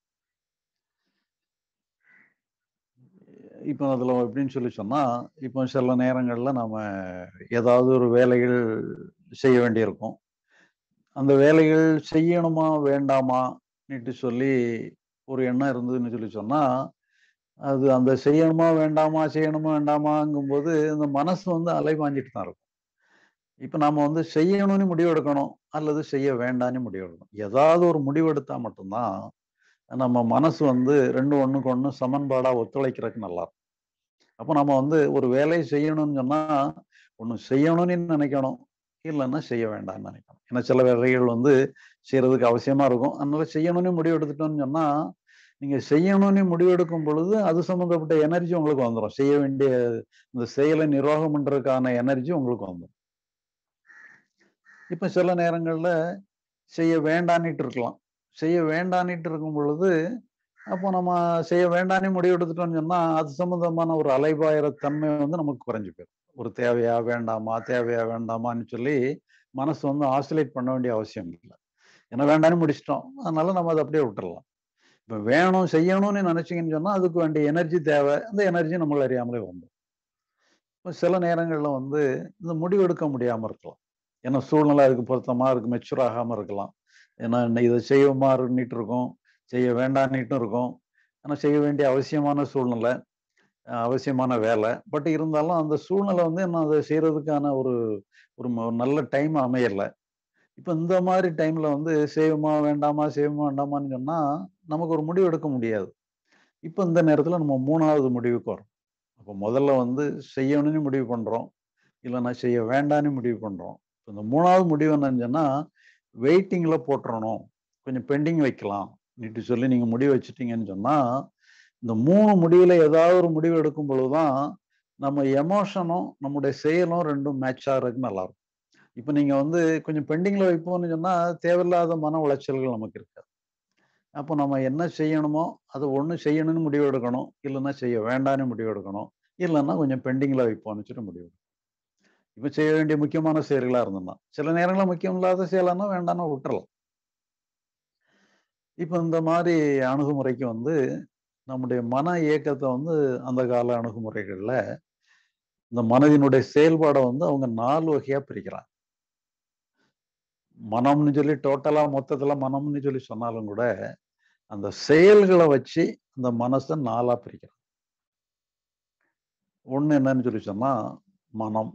இப்போ அதுல எப்படின்னு சொல்லி சொன்னா, இப்போ சில நேரங்கள்ல நாம ஏதாவது ஒரு வேலைகள் செய்ய வேண்டியிருக்கும். அந்த வேலைகள் செய்யணுமா வேண்டாமான்னுட்டு சொல்லி ஒரு எண்ணம் இருந்ததுன்னு சொல்லி சொன்னா, அது அந்த செய்யணுமா வேண்டாமாங்கும்போது இந்த மனசு அலைபாஞ்சிட்டு தான் இருக்கும். இப்ப நாம செய்யணும்னு முடிவு எடுக்கணும் அல்லது செய்ய வேண்டாம்னு முடிவு எடுக்கணும். ஏதாவது ஒரு முடிவு எடுத்தா மட்டும்தான் நம்ம மனசு 2 ஒண்ணுக்கு ஒண்ணு சமன்பாடா ஒத்துழைக்கிறதுக்கு நல்லா இருக்கும். அப்ப நம்ம ஒரு வேலையை செய்யணும்னு சொன்னா, ஒண்ணு செய்யணும்னு நினைக்கணும், இல்லைன்னா செய்ய வேண்டாம்னு நினைக்கணும். ஏன்னா சில வேலைகள் செய்யறதுக்கு அவசியமா இருக்கும். அதனால செய்யணும்னு முடிவு எடுத்துட்டோம்னு சொன்னா, நீங்க செய்யணும்னு முடிவு எடுக்கும் பொழுது அது சம்பந்தப்பட்ட எனர்ஜி உங்களுக்கு வந்துடும். செய்ய வேண்டிய இந்த செயலை நிர்வாகம் பண்றதுக்கான எனர்ஜி உங்களுக்கு வந்துடும். இப்ப சில நேரங்கள்ல செய்ய வேண்டான்னுட்டு இருக்கலாம். செய்ய வேண்டான்னுட்டு இருக்கும் பொழுது, அப்போ நம்ம செய்ய வேண்டாம்னு முடிவு எடுத்துட்டோம்னு சொன்னா, அது சம்பந்தமான ஒரு அலைபாயிற தன்மை நமக்கு குறைஞ்சு போயிடும். ஒரு தேவையா வேண்டாமா, தேவையா வேண்டாமான்னு சொல்லி மனசு ஆசிலேட் பண்ண வேண்டிய அவசியம் இல்லை. ஏன்னா வேண்டாம்னு முடிச்சிட்டோம். அதனால நம்ம அதை அப்படியே விட்டுறலாம். இப்ப வேணும் செய்யணும்னு நினைச்சீங்கன்னு சொன்னா, அதுக்கு வேண்டிய எனர்ஜி தேவை. அந்த எனர்ஜி நம்மள அறியாமலே வந்துடும். இப்ப சில நேரங்கள்ல இந்த முடிவு எடுக்க முடியாம இருக்கலாம். ஏன்னா சூழ்நிலை அதுக்கு பொருத்தமா அதுக்கு மெச்சூர் ஆகாம இருக்கலாம். ஏன்னா இதை செய்யுமாறுன்னுட்டு இருக்கும், செய்ய வேண்டான்னுட்டும் இருக்கும். ஆனா செய்ய வேண்டிய அவசியமான சூழ்நிலை, அவசியமான வேலை. பட் இருந்தாலும் அந்த சூழ்நிலை என்ன அதை செய்யறதுக்கான ஒரு ஒரு நல்ல டைம் அமையல. இப்ப இந்த மாதிரி டைம்ல செய்வோமா வேண்டாமா, செய்வோமா வேண்டாமான்னு சொன்னா, நமக்கு ஒரு முடிவு எடுக்க முடியாது. இப்ப இந்த நேரத்துல நம்ம 3வது முடிவுக்கு வரோம். அப்ப முதல்ல செய்யணும்னு முடிவு பண்றோம். இல்லைன்னா செய்ய வேண்டாம்னு முடிவு பண்றோம். இந்த 3வது முடிவு என்னன்னு சொன்னா, வெயிட்டிங்ல போட்டுறணும். கொஞ்சம் பெண்டிங் வைக்கலாம்னுட்டு சொல்லி நீங்க முடிவு வச்சுட்டீங்கன்னு சொன்னா, இந்த 3 முடிவுல ஏதாவது ஒரு முடிவு எடுக்கும் பொழுதுதான் நம்ம எமோஷனும் நம்முடைய செயலும் 2ம் மேட்ச் ஆகுறதுக்கு நல்லா இருக்கும். இப்ப நீங்க வந்து கொஞ்சம் பெண்டிங்ல வைப்போம்னு சொன்னா தேவையில்லாத மன உளைச்சல்கள் நமக்கு இருக்காது. அப்போ நம்ம என்ன செய்யணுமோ அதை ஒண்ணு செய்யணும்னு முடிவு எடுக்கணும், இல்லைன்னா செய்ய வேண்டாம்னு முடிவு எடுக்கணும், இல்லைன்னா கொஞ்சம் பெண்டிங்ல வைப்போம்னு சொல்லி முடிவு எடுக்கணும். இப்ப செய்ய வேண்டிய முக்கியமான செயல்களா இருந்தோம்னா, சில நேரங்களில் முக்கியம் இல்லாத செயலானா வேண்டாம்னா விட்டுறலாம். இப்ப இந்த மாதிரி அணுகுமுறைக்கு வந்து நம்முடைய மன இயக்கத்தை வந்து அந்த கால அணுகுமுறைகள்ல இந்த மனதினுடைய செயல்பாடை வந்து அவங்க 4 வகையா பிரிக்கிறாங்க. மனம்னு சொல்லி டோட்டலா மொத்தத்துல மனம்னு சொல்லி சொன்னாலும் கூட அந்த செயல்களை வச்சு அந்த மனசை 4ஆ பிரிக்கிறாங்க. ஒண்ணு என்னன்னு சொல்லி சொன்னா மனம்.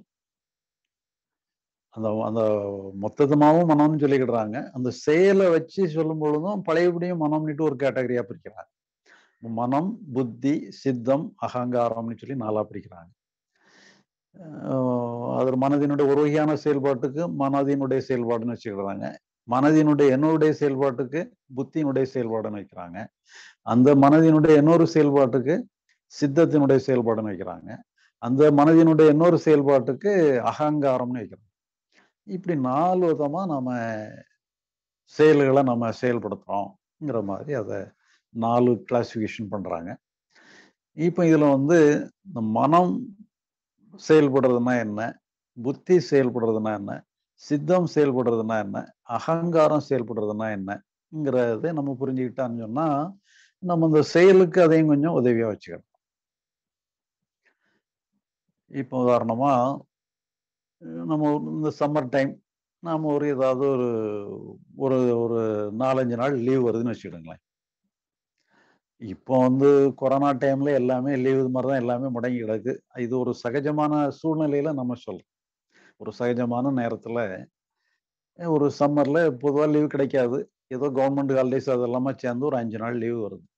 அந்த அந்த மொத்தமாவும் மனம்னு சொல்லிக்கிடுறாங்க. அந்த செயலை வச்சு சொல்லும் பொழுதும் பழையபடியும் மனம்னுட்டு ஒரு கேட்டகரியா பிரிக்கிறாங்க. மனம், புத்தி, சித்தம், அகங்காரம்னு சொல்லி 4ஆ பிரிக்கிறாங்க. அது மனதினுடைய ஒரு வகையான செயல்பாட்டுக்கு மனதினுடைய செயல்பாடுன்னு வச்சுக்கிறாங்க. மனதினுடைய என்னுடைய செயல்பாட்டுக்கு புத்தியினுடைய செயல்பாடுன்னு வைக்கிறாங்க. அந்த மனதினுடைய இன்னொரு செயல்பாட்டுக்கு சித்தத்தினுடைய செயல்பாடுன்னு வைக்கிறாங்க. அந்த மனதினுடைய இன்னொரு செயல்பாட்டுக்கு அகங்காரம்னு வைக்கிறாங்க. இப்படி 4 விதமா நம்ம செயல்களை நம்ம செயல்படுத்துறோம்ங்கிற மாதிரி அதை 4 கிளாசிபிகேஷன் பண்றாங்க. இப்ப இதுல வந்து இந்த மனம் செயல்படுறதுன்னா என்ன, புத்தி செயல்படுறதுன்னா என்ன, சித்தம் செயல்படுறதுன்னா என்ன, அகங்காரம் செயல்படுறதுன்னா என்னங்கிறத நம்ம புரிஞ்சுக்கிட்டான்னு சொன்னா நம்ம இந்த செயலுக்கு அதையும் கொஞ்சம் உதவியா வச்சுக்கணும். இப்போ உதாரணமா நம்ம இந்த சம்மர் டைம் நாம ஒரு ஏதாவது ஒரு ஒரு ஒரு 4-5 நாள் லீவ் வருதுன்னு வச்சுக்கிடுங்களேன். இப்போ வந்து கொரோனா டைம்ல எல்லாமே லீவு மாதிரி தான் எல்லாமே முடங்கி கிடக்கு. இது ஒரு சகஜமான சூழ்நிலையில நம்ம சொல்றோம். ஒரு சகஜமான நேரத்துல ஒரு சம்மர்ல பொதுவா லீவு கிடைக்காது. ஏதோ கவர்மெண்ட் ஹாலிடேஸ் அதெல்லாமா சேர்ந்து ஒரு 5 நாள் லீவு வருது.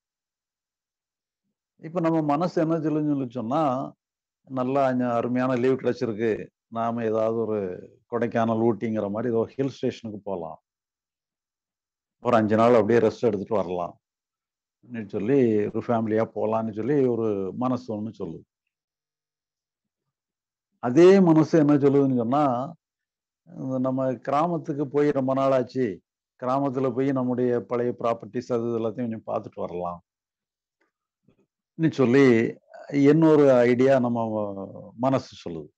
இப்ப நம்ம மனசு என்ன சொல்லுன்னு சொல்லி சொன்னா, நல்லா அருமையான லீவ் கிடைச்சிருக்கு. நாம ஏதாவது ஒரு கொடைக்கானல், ஊட்டிங்கிற மாதிரி ஏதோ ஹில் ஸ்டேஷனுக்கு போலாம். ஒரு 5 நாள் அப்படியே ரெஸ்ட் எடுத்துட்டு வரலாம். சொல்லி ஒரு ஃபேமிலியா போலான்னு சொல்லி ஒரு மனசு ஒண்ணு சொல்லுது. அதே மனசு என்ன சொல்லுதுன்னு சொன்னா, நம்ம கிராமத்துக்கு போய் ரொம்ப நாள் ஆச்சு. கிராமத்துல போய் நம்முடைய பழைய ப்ராப்பர்ட்டிஸ் அது எல்லாத்தையும் கொஞ்சம் பார்த்துட்டு வரலாம். சொல்லி இன்னொரு ஐடியா நம்ம மனசு சொல்லுது.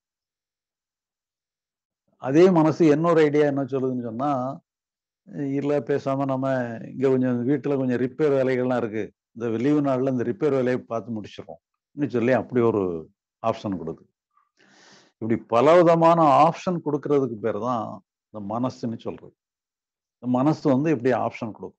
அதே மனசு இன்னொரு ஐடியா என்ன சொல்லுதுன்னு சொன்னா, இல்ல பேசாம நம்ம இங்க கொஞ்சம் வீட்டுல கொஞ்சம் ரிப்பேர் வேலைகள்லாம் இருக்கு. இந்த லீவு நாள்ல இந்த ரிப்பேர் வேலையை பார்த்து முடிச்சிடறோம் சொல்லி அப்படி ஒரு ஆப்ஷன் கொடுக்குது. இப்படி பலவிதமான ஆப்ஷன் கொடுக்கறதுக்கு பேர் தான் இந்த மனசுன்னு சொல்றது. இந்த மனசு வந்து இப்படி ஆப்ஷன் கொடுக்கும்.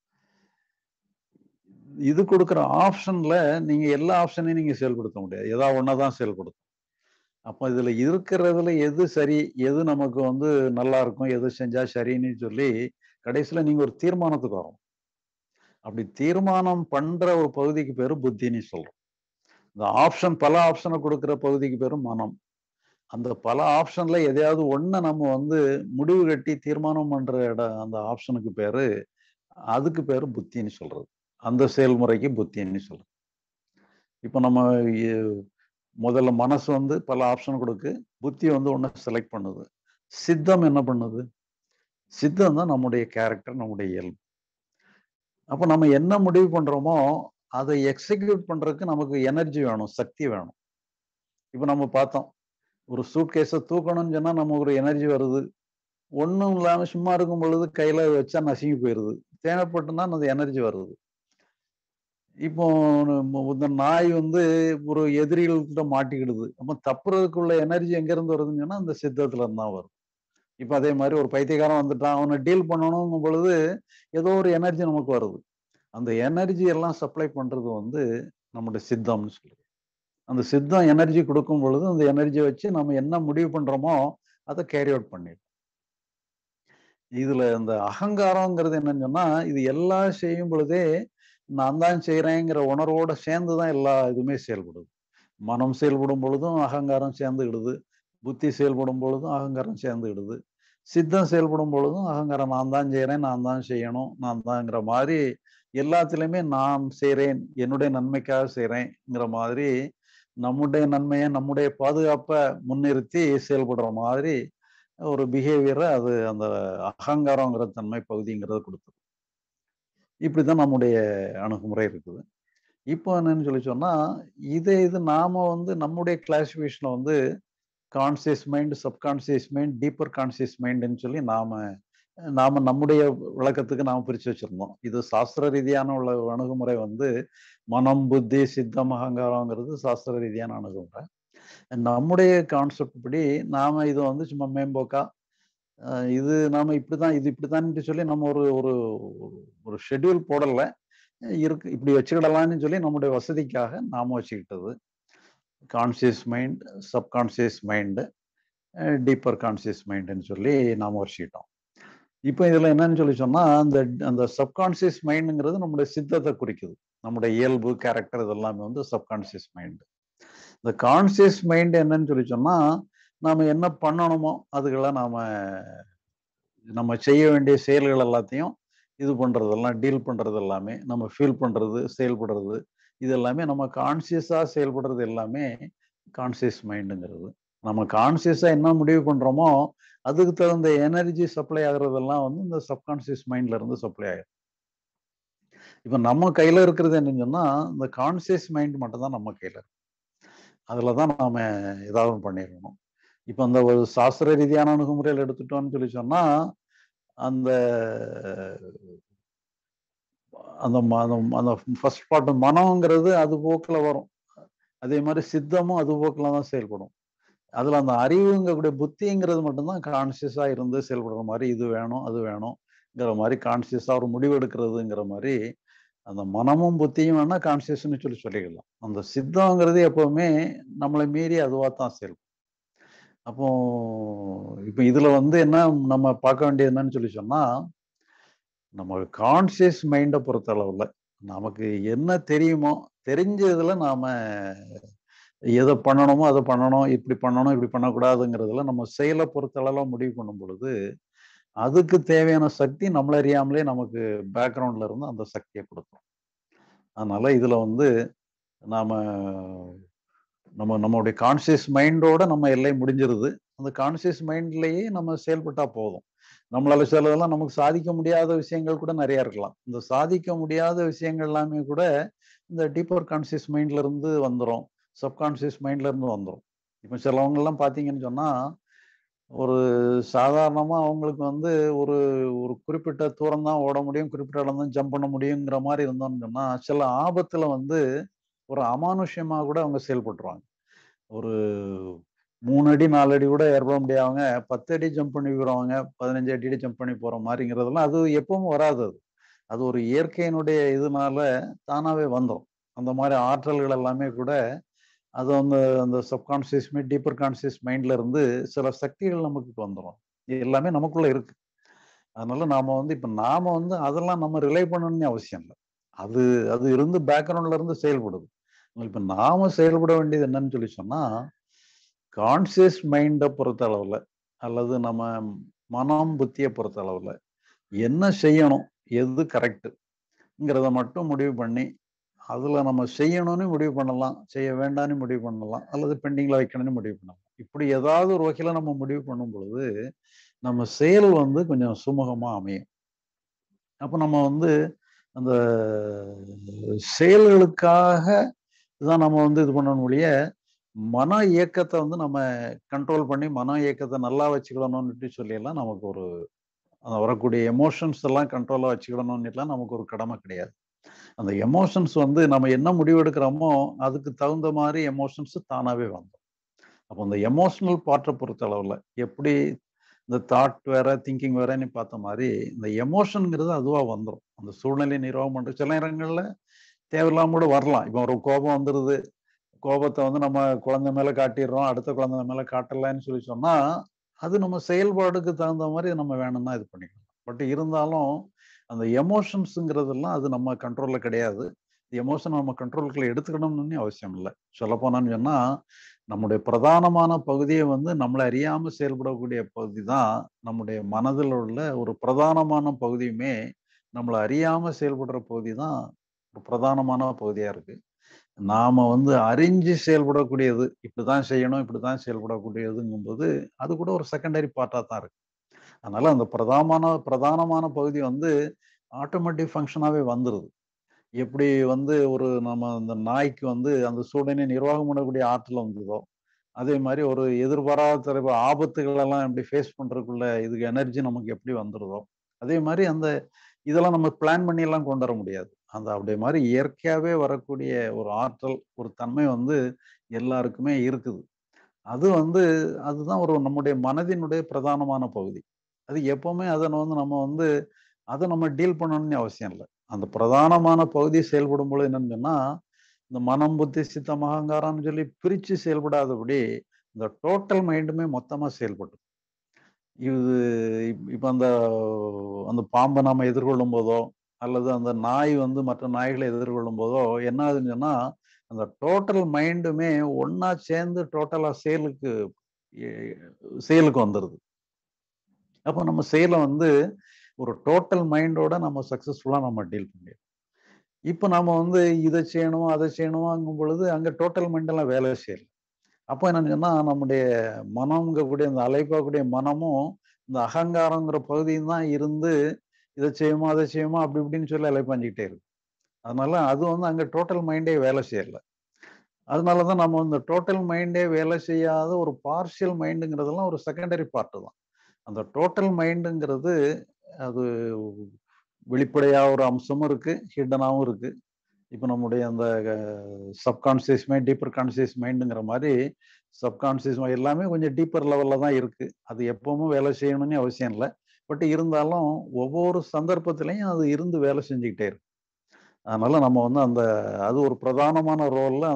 இது கொடுக்குற ஆப்ஷன்ல நீங்க எல்லா ஆப்ஷனையும் நீங்க செயல்படுத்த முடியாது. ஏதாவது ஒன்னதான் செயல்படுத்தும். அப்ப இதுல இருக்கிறதுல எது சரி, எது நமக்கு வந்து நல்லா இருக்கும், எது செஞ்சா சரின்னு சொல்லி கடைசியில நீங்க ஒரு தீர்மானத்துக்கு வரும். அப்படி தீர்மானம் பண்ற ஒரு பகுதிக்கு பேரு புத்தின்னு சொல்றோம். இந்த ஆப்ஷன் பல ஆப்ஷனை கொடுக்கிற பகுதிக்கு பேரு மனம். அந்த பல ஆப்ஷன்ல எதையாவது ஒண்ண நம்ம வந்து முடிவு கட்டி தீர்மானம் பண்ற இடம் அந்த ஆப்ஷனுக்கு பேரு அதுக்கு பேரு புத்தின்னு சொல்றது. அந்த செயல்முறைக்கு புத்தின்னு சொல்றது. இப்ப நம்ம முதல்ல மனசு வந்து பல ஆப்ஷன் கொடுக்கு, புத்தி வந்து ஒண்ணு செலக்ட் பண்ணுது. சித்தம் என்ன பண்ணுது? சித்தம் தான் நம்முடைய கேரக்டர், நம்முடைய இயல்பு. அப்ப நம்ம என்ன முடிவு பண்றோமோ அதை எக்ஸிக்யூட் பண்றதுக்கு நமக்கு எனர்ஜி வேணும், சக்தி வேணும். இப்ப நம்ம பார்த்தோம், ஒரு சூட்கேஸை தூக்கணும்னு சொன்னா நம்ம ஒரு எனர்ஜி வருது. ஒண்ணும் இல்லாம சும்மா இருக்கும் பொழுது கையில வச்சா நசுங்கி போயிருது. தேவைப்பட்டுனா அந்த எனர்ஜி வருது. இப்போ இந்த நாய் வந்து ஒரு எதிரிகள்கிட்ட மாட்டிக்கிடுது. அப்ப தப்புறதுக்குள்ள எனர்ஜி எங்க இருந்து வருதுன்னு சொன்னா அந்த சித்தத்துல இருந்து தான் வரும். இப்ப அதே மாதிரி ஒரு பைத்தியக்காரன் வந்துட்டான், அவனை டீல் பண்ணணுங்கும் பொழுது ஏதோ ஒரு எனர்ஜி நமக்கு வருது. அந்த எனர்ஜி எல்லாம் சப்ளை பண்றது வந்து நம்முடைய சித்தம்னு சொல்லுது. அந்த சித்தம் எனர்ஜி கொடுக்கும் பொழுது அந்த எனர்ஜியை வச்சு நம்ம என்ன முடிவு பண்றோமோ அதை கேரி அவுட் பண்ணிடும். இதுல இந்த அகங்காரம்ங்கிறது என்னன்னு சொன்னா, இது எல்லாம் செய்யும் பொழுதே நான் தான் செய்யறேங்கிற உணர்வோட சேர்ந்துதான் எல்லா இதுவுமே செயல்படுது. மனம் செயல்படும் பொழுதும் அகங்காரம் சேர்ந்துக்கிடுது. புத்தி செயல்படும் பொழுதும் அகங்காரம் சேர்ந்துக்கிடுது. சித்தம் செயல்படும் பொழுதும் அகங்காரம் நான் தான் செய்யறேன், நான் தான் செய்யணும், நான் தான்ங்கிற மாதிரி எல்லாத்துலயுமே நான் செய்றேன், என்னுடைய நன்மைக்காக செய்றேங்கிற மாதிரி நம்முடைய நன்மையை நம்முடைய பாதுகாப்பை முன்னிறுத்தி செயல்படுற மாதிரி ஒரு பிஹேவியரை அது அந்த அகங்காரங்கிற தன்மை பகுதிங்கிறத கொடுத்தது. இப்படிதான் நம்முடைய அணுகுமுறை இருக்குது. இப்போ என்னன்னு சொன்னா இது நாம நம்முடைய கிளாசிபிகேஷன்ல conscious mind, subconscious mind, deeper conscious மைண்ட்னு சொல்லி நாம நாம நம்முடைய விளக்கத்துக்கு நாம பிரிச்சு வச்சிருந்தோம். இது சாஸ்திர ரீதியான உள்ள அணுகுமுறை மனம், புத்தி, சித்தம், அகங்காரங்கிறது சாஸ்திர ரீதியான அணுகுமுறை. நம்முடைய கான்செப்ட் படி நாம இது சும்மா மேம்போக்கா இது நாம இப்படிதான் இது இப்படிதான் சொல்லி நம்ம ஒரு ஒரு ஒரு ஷெட்யூல் போடல. இருக்கு இப்படி வச்சுக்கிடலாம்னு சொல்லி நம்முடைய வசதிக்காக நாம வச்சுக்கிட்டது. Conscious mind, subconscious mind, deeper conscious மைண்ட்னு சொல்லி நாம வச்சுக்கிட்டோம். இப்போ இதுல என்னன்னு சொன்னா அந்த அந்த சப்கான்சியஸ் மைண்டுங்கிறது நம்முடைய சித்தத்தை குறிக்குது. நம்முடைய இயல்பு, கேரக்டர் இதெல்லாமே சப்கான்சியஸ் மைண்ட். இந்த கான்சியஸ் மைண்ட் என்னன்னு சொன்னா நாம என்ன பண்ணணுமோ அதுக்கெல்லாம் நம்ம செய்ய வேண்டிய செயல்கள் எல்லாத்தையும் இது பண்றதெல்லாம், டீல் பண்றது எல்லாமே, நம்ம ஃபீல் பண்றது, செயல்படுறது, இது எல்லாமே நம்ம கான்சியஸா செயல்படுறது எல்லாமே கான்சியஸ் மைண்டுங்கிறது. நம்ம கான்சியஸா என்ன முடிவு பண்றோமோ அதுக்கு தகுந்த எனர்ஜி சப்ளை ஆகுறதெல்லாம் இந்த சப்கான்சியஸ் மைண்ட்ல இருந்து சப்ளை ஆகும். இப்ப நம்ம கையில இருக்கிறது என்னன்னு சொன்னா இந்த கான்சியஸ் மைண்ட் மட்டும் தான் நம்ம கையில இருக்கு. அதுலதான் நாம ஏதாவது பண்ணிடணும். இப்ப அந்த ஒரு சாஸ்திர ரீதியான அணுகுமுறையில் எடுத்துட்டோம்னு சொன்னா அந்த அந்த அந்த ஃபர்ஸ்ட் பார்ட் மனம்ங்கிறது அது போக்குல வரும். அதே மாதிரி சித்தமும் அது போக்குல தான் செயல்படும். அதுல அந்த அறிவுங்கக்கூடிய புத்திங்கிறது மட்டும்தான் கான்சியஸா இருந்து செயல்படுற மாதிரி இது வேணும் அது வேணும்ங்கிற மாதிரி கான்சியஸா ஒரு முடிவு எடுக்கிறதுங்கிற மாதிரி அந்த மனமும் புத்தியும் வேணா கான்சியஸ்ன்னு சொல்லிக்கலாம். அந்த சித்தங்கிறது எப்பவுமே நம்மளை மீறி அதுவா தான் செயல்படும். அப்போ இப்ப இதுல என்ன நம்ம பார்க்க வேண்டியது என்னன்னு சொன்னா நம்ம கான்சியஸ் மைண்டை பொறுத்த அளவுல நமக்கு என்ன தெரியுமோ தெரிஞ்சதுல நாம எதை பண்ணணுமோ அதை பண்ணணும், இப்படி பண்ணணும் இப்படி பண்ணக்கூடாதுங்கிறதுல நம்ம செயலை பொறுத்த அளவுல முடிவு பண்ணும் பொழுது அதுக்கு தேவையான சக்தி நம்மள அறியாமலே நமக்கு பேக்ரவுண்ட்ல இருந்து அந்த சக்தியை கொடுக்கும். அதனால இதுல நாம நம்மளுடைய கான்சியஸ் மைண்டோட நம்ம எல்லை முடிஞ்சிருது. அந்த கான்சியஸ் மைண்ட்லயே நம்ம செயல்பட்டா போதும். நம்மளால சிலதெல்லாம் நமக்கு சாதிக்க முடியாத விஷயங்கள் கூட நிறைய இருக்கலாம். இந்த சாதிக்க முடியாத விஷயங்கள் எல்லாமே கூட இந்த டீப்பர் கான்சியஸ் மைண்ட்ல இருந்து வந்துடும், சப்கான்சியஸ் மைண்ட்ல இருந்து வந்துடும். இப்ப சிலவங்க எல்லாம் பாத்தீங்கன்னு சொன்னா ஒரு சாதாரணமா அவங்களுக்கு ஒரு ஒரு குறிப்பிட்ட தூரம் தான் ஓட முடியும், குறிப்பிட்ட இடம் தான் ஜம்ப் பண்ண முடியுங்கிற மாதிரி இருந்தோம்னு சொன்னா சில ஆபத்துல ஒரு அமானுஷ்யமா கூட அவங்க செயல்பட்டுருவாங்க. ஒரு 3 அடி 4 அடி கூட ஏற்பட முடியாதவங்க 10 அடி ஜம்ப் பண்ணி போறவங்க, 15 அடி ஜம்ப் பண்ணி போற மாதிரிங்கிறதெல்லாம் அது எப்பவும் வராது. அது ஒரு இயற்கையினுடைய இதனால தானாவே வந்துடும். அந்த மாதிரி ஆற்றல்கள் எல்லாமே கூட அது அந்த சப்கான்சியஸ் மைண்ட், டீப்பர் கான்சியஸ் மைண்ட்ல இருந்து சில சக்திகள் நமக்கு வந்துடும். இது எல்லாமே நமக்குள்ள இருக்கு. அதனால நாம அதெல்லாம் நம்ம ரிலை பண்ணணும்னு அவசியம் இல்லை. அது அது இருந்து பேக்ரவுண்ட்ல இருந்து செயல்படுது. இப்ப நாம செயல்பட வேண்டியது என்னன்னு சொன்னா கான்சியஸ் மைண்டை பொறுத்த அளவுல அல்லது நம்ம மனம் புத்தியை பொறுத்த அளவுல என்ன செய்யணும், எது கரெக்ட்ங்கிறத மட்டும் முடிவு பண்ணி அதுல நம்ம செய்யணும்னு முடிவு பண்ணலாம், செய்ய வேண்டாம்னு முடிவு பண்ணலாம், அல்லது பெண்டிங்ல வைக்கணும்னு முடிவு பண்ணலாம். இப்படி ஏதாவது ஒரு வகையில நம்ம முடிவு பண்ணும் பொழுது நம்ம செயல் கொஞ்சம் சுமூகமா அமையும். அப்ப நம்ம அந்த செயல்களுக்காக தான் நம்ம இது பண்ணணும் ஒழிய மன இயக்கத்தை நம்ம கண்ட்ரோல் பண்ணி மன இயக்கத்தை நல்லா வச்சுக்கணும்னு சொல்லியெல்லாம் நமக்கு ஒரு வரக்கூடிய எமோஷன்ஸ் எல்லாம் கண்ட்ரோலா வச்சுக்கணும்னுலாம் நமக்கு ஒரு கடமை கிடையாது. அந்த எமோஷன்ஸ் நம்ம என்ன முடிவு எடுக்கிறோமோ அதுக்கு தகுந்த மாதிரி எமோஷன்ஸ் தானாவே வந்துடும். அப்போ அந்த எமோஷனல் பார்ட்டை பொறுத்த அளவுல எப்படி இந்த தாட் வேற திங்கிங் வேறன்னு பார்த்த மாதிரி இந்த எமோஷன்ங்கிறது அதுவா வந்துடும். அந்த சூழ்நிலை நிர்வாகம் பண்ற சில நேரங்கள்ல தேவையில்லாம கூட வரலாம். இப்போ ஒரு கோபம் வந்துருது, கோபத்தை நம்ம குழந்தை மேல காட்டிடுறோம், அடுத்த குழந்தை மேல காட்டலன்னு சொன்னா அது நம்ம செயல்பாடுக்கு தகுந்த மாதிரி நம்ம வேணும்னா இது பண்ணிக்கலாம். பட் இருந்தாலும் அந்த எமோஷன்ஸுங்கிறதெல்லாம் அது நம்ம கண்ட்ரோல்ல கிடையாது. எமோஷன் நம்ம கண்ட்ரோலுக்குள்ள எடுத்துக்கணும்னு அவசியம் இல்லை. சொல்ல போனான்னு சொன்னா நம்முடைய பிரதானமான பகுதியை நம்மளை அறியாம செயல்படக்கூடிய பகுதி தான் நம்முடைய மனதில் உள்ள ஒரு பிரதானமான பகுதியுமே நம்மளை அறியாம செயல்படுற பகுதி தான் ஒரு பிரதானமான பகுதியா இருக்கு. நாம வந்து அறிஞ்சு செயல்படக்கூடியது, இப்படிதான் செய்யணும், இப்படிதான் செயல்படக்கூடியதுங்கும்போது அது கூட ஒரு செகண்டரி பார்ட்டா தான் இருக்கு. அதனால அந்த பிரதானமான பகுதி வந்து ஆட்டோமேட்டிக் ஃபங்க்ஷனாவே வந்துருது. எப்படி வந்து ஒரு நம்ம அந்த நாய்க்கு வந்து அந்த சூழலை நிர்வாகம் பண்ணக்கூடிய ஆற்றல் வந்ததோ, அதே மாதிரி ஒரு எதிர்பாராத ஆபத்துகள் எல்லாம் எப்படி ஃபேஸ் பண்றதுக்குள்ள இதுக்கு எனர்ஜி நமக்கு எப்படி வந்துருதோ, அதே மாதிரி அந்த இதெல்லாம் நம்ம பிளான் பண்ணி எல்லாம் கொண்டு வர முடியாது. அந்த அப்படியே மாதிரி இயற்கையாவே வரக்கூடிய ஒரு ஆற்றல், ஒரு தன்மை வந்து எல்லாருக்குமே இருக்குது. அது வந்து அதுதான் ஒரு நம்முடைய மனதினுடைய பிரதானமான பகுதி. அது எப்பவுமே அத நம்ம டீல் பண்ணணும்னு அவசியம் இல்ல. அந்த பிரதானமான பகுதி செயல்படும் பொழுது என்னன்னு சொன்னா, இந்த மனம், புத்தி, சித்தம், அகங்காரம்னு சொல்லி பிரிச்சு செயல்படாதபடி, இந்த டோட்டல் மைண்டுமே மொத்தமா செயல்படும். இது இப்ப அந்த அந்த பாம்ப நாம எதிர்கொள்ளும் போதோ, அல்லது அந்த நாய் வந்து மற்ற நாய்களை எதிர்கொள்ளும் போதோ, என்ன ஆகுதுன்னு சொன்னா, அந்த டோட்டல் மைண்டுமே ஒண்ணா சேர்ந்து டோட்டலா எ செயலுக்கு வந்துருது. அப்ப நம்ம செயல வந்து ஒரு டோட்டல் மைண்டோட நம்ம சக்சஸ்ஃபுல்லா நம்ம டீல் பண்ணிடலாம். இப்ப நாம வந்து இத செய்யணும், அத செய்யணுமாங்கும் பொழுது, அங்க டோட்டல் மைண்ட் எல்லாம் வேலை செய்யல. அப்ப என்னன்னு சொன்னா, நம்முடைய மனம்ங்கக்கூடிய அந்த அலைப்பாக்கூடிய மனமும், இந்த அகங்காரங்கிற பகுதியும் தான் இருந்து, இத செய்யுமா, அத செய்யுமா அப்படி இப்படின்னு சொல்லி அலைப்பாஞ்சுக்கிட்டே இருக்கு. அதனால அது வந்து அங்க டோட்டல் மைண்டே வேலை செய்யல. அதனால தான் நம்ம இந்த டோட்டல் மைண்டே வேலை செய்யாத ஒரு பார்ஷியல் மைண்டுங்கிறதெல்லாம் ஒரு செகண்டரி பார்ட் தான். அந்த டோட்டல் மைண்டுங்கிறது அது வெளிப்படையா ஒரு அம்சமும் இருக்கு, ஹிடனாவும் இருக்கு. இப்ப நம்முடைய அந்த சப்கான்சியஸ் மைண்ட், டீப்பர் கான்சியஸ் மைண்டுங்கிற மாதிரி சப்கான்சியஸ் எல்லாமே கொஞ்சம் டீப்பர் லெவல்ல தான் இருக்கு. அது எப்பவும் வேலை செய்யணும்னு அவசியம் இல்ல. பட் இருந்தாலும் ஒவ்வொரு சந்தர்ப்பத்திலயும் அது இருந்து வேலை செஞ்சுக்கிட்டே இருக்கு. அதனால நம்ம வந்து அது ஒரு பிரதானமான ரோல்ல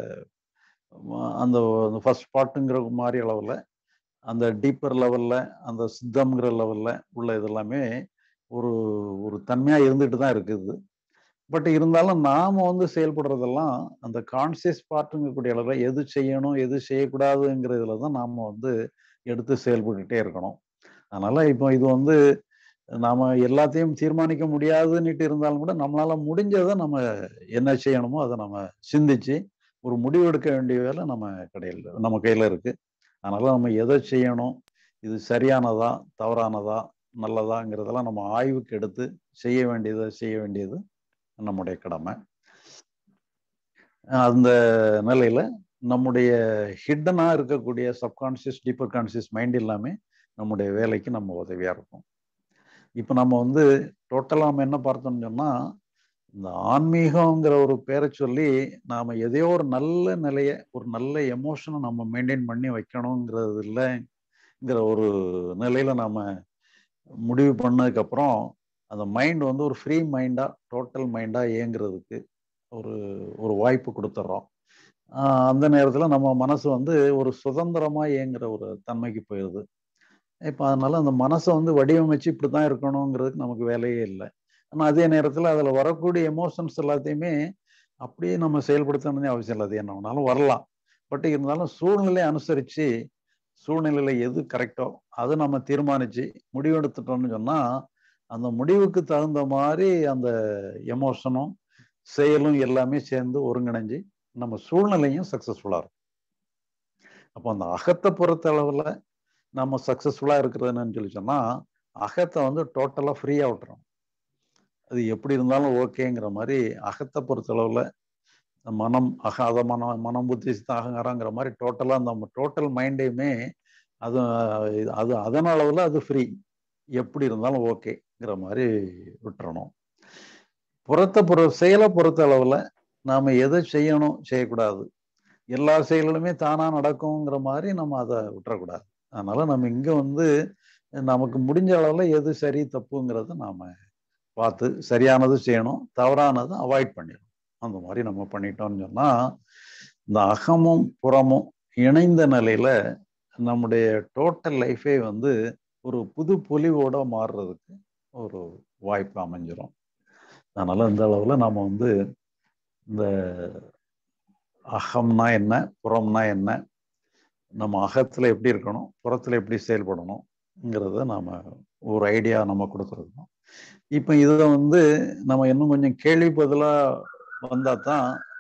அந்த ஃபர்ஸ்ட் பார்ட்டுங்கிற மாதிரி அளவுல, அந்த டீப்பர் லெவல்ல, அந்த சித்தம்ங்கிற லெவல்ல உள்ள இதெல்லாமே ஒரு ஒரு தன்மையா இருந்துட்டு தான் இருக்குது. பட் இருந்தாலும் நாம வந்து செயல்படுறதெல்லாம் அந்த கான்சியஸ் பார்ட்டுங்கக்கூடிய அளவுல எது செய்யணும், எது செய்யக்கூடாதுங்கிறதுல தான் நாம வந்து எடுத்து செயல்பட்டுட்டே இருக்கணும். அதனால இப்போ இது வந்து நாம எல்லாத்தையும் தீர்மானிக்க முடியாதுன்னுட்டு இருந்தாலும் கூட நம்மளால முடிஞ்சதை நம்ம என்ன செய்யணுமோ அதை நம்ம சிந்திச்சு ஒரு முடிவு எடுக்க வேண்டிய வேலை நம்ம கையில இருக்கு. அதனால நம்ம எதை செய்யணும், இது சரியானதா, தவறானதா, நல்லதாங்கிறதெல்லாம் நம்ம ஆய்வுக்கு எடுத்து செய்ய வேண்டியது நம்முடைய கடமை. அந்த நிலையில நம்முடைய ஹிட்டனா இருக்கக்கூடிய சப்கான்சியஸ், டீப்பர் கான்சியஸ் மைண்ட் எல்லாமே நம்முடைய வேலைக்கு நம்ம உதவியா இருக்கும். இப்ப நம்ம வந்து டோட்டலா நம்ம என்ன பார்த்தோம்னு சொன்னா, இந்த ஆன்மீகம்ங்கிற ஒரு பேரை சொல்லி நாம எதையோ ஒரு நல்ல நிலைய, ஒரு நல்ல எமோஷனை நம்ம மெயின்டைன் பண்ணி வைக்கணுங்கிறது இல்லைங்கிற ஒரு நிலையில நாம முடிவு பண்ணதுக்கு அப்புறம் அந்த மைண்ட் வந்து ஒரு ஃப்ரீ மைண்டா, டோட்டல் மைண்டா இயங்குறதுக்கு ஒரு ஒரு வாய்ப்பு கொடுத்துட்றோம். அந்த நேரத்துல நம்ம மனசு வந்து ஒரு சுதந்திரமா இயங்குற ஒரு தன்மைக்கு போயிடுது. இப்ப அதனால அந்த மனசை வந்து வடிவமைச்சு இப்படித்தான் இருக்கணுங்கிறதுக்கு நமக்கு வேலையே இல்லை. ஆனா அதே நேரத்துல அதுல வரக்கூடிய எமோஷன்ஸ் எல்லாத்தையுமே அப்படியே நம்ம செயல்படுத்தணும்னு அவசியம் இல்லை. அது என்ன வேணாலும் வரலாம். பட் இருந்தாலும் சூழ்நிலை அனுசரிச்சு சூழ்நிலையில எது கரெக்டோ அதை நம்ம தீர்மானிச்சு முடிவெடுத்துட்டோம்னு சொன்னா, அந்த முடிவுக்கு தகுந்த மாதிரி அந்த எமோஷனும் செயலும் எல்லாமே சேர்ந்து ஒருங்கிணைஞ்சு நம்ம சூழ்நிலையும் சக்சஸ்ஃபுல்லா இருக்கும். அப்போ அந்த அகத்தை பொறுத்த அளவுல நம்ம சக்சஸ்ஃபுல்லா இருக்கிறது என்னன்னு சொல்லி சொன்னா, அகத்தை வந்து டோட்டலா ஃப்ரீயா விட்டுறோம். அது எப்படி இருந்தாலும் ஓகேங்கிற மாதிரி அகத்தை பொறுத்த அளவுல மனம் புத்தி சித்தம் அகங்காரங்கிற மாதிரி டோட்டலா நம்ம டோட்டல் மைண்டையுமே அது அது அதன் அளவுல அது ஃப்ரீ, எப்படி இருந்தாலும் ஓகேங்கிற மாதிரி விட்டுறணும். செயலை பொறுத்த அளவுல நாம எதை செய்யணும், செய்யக்கூடாது, எல்லா செயல்களுமே தானா நடக்குங்கிற மாதிரி நம்ம அதை விட்டுறக்கூடாது. அதனால நம்ம இங்க வந்து நமக்கு முடிஞ்ச அளவுல எது சரி தப்புங்கிறத நாம பார்த்து சரியானது செய்யணும், தவறானதை அவாய்ட் பண்ணிடணும். அந்த மாதிரி நம்ம பண்ணிட்டோம்னு சொன்னா இந்த அகமும் புறமும் இணைந்த நிலையில நம்முடைய டோட்டல் லைஃபே வந்து ஒரு புது பொலிவோட மாறுறதுக்கு ஒரு வாய்ப்பு அமைஞ்சிரும். அதனால இந்த அளவுல நாம வந்து இந்த அகம்னா என்ன, புறம்னா என்ன, நம்ம அகத்துல எப்படி இருக்கணும், புறத்துல எப்படி செயல்படணும்ங்கிறத நாம ஒரு ஐடியா நம்ம கொடுத்துருக்கோம். இப்ப இதை வந்து நம்ம இன்னும் கொஞ்சம் கேள்வி பதிலா வந்தா தான்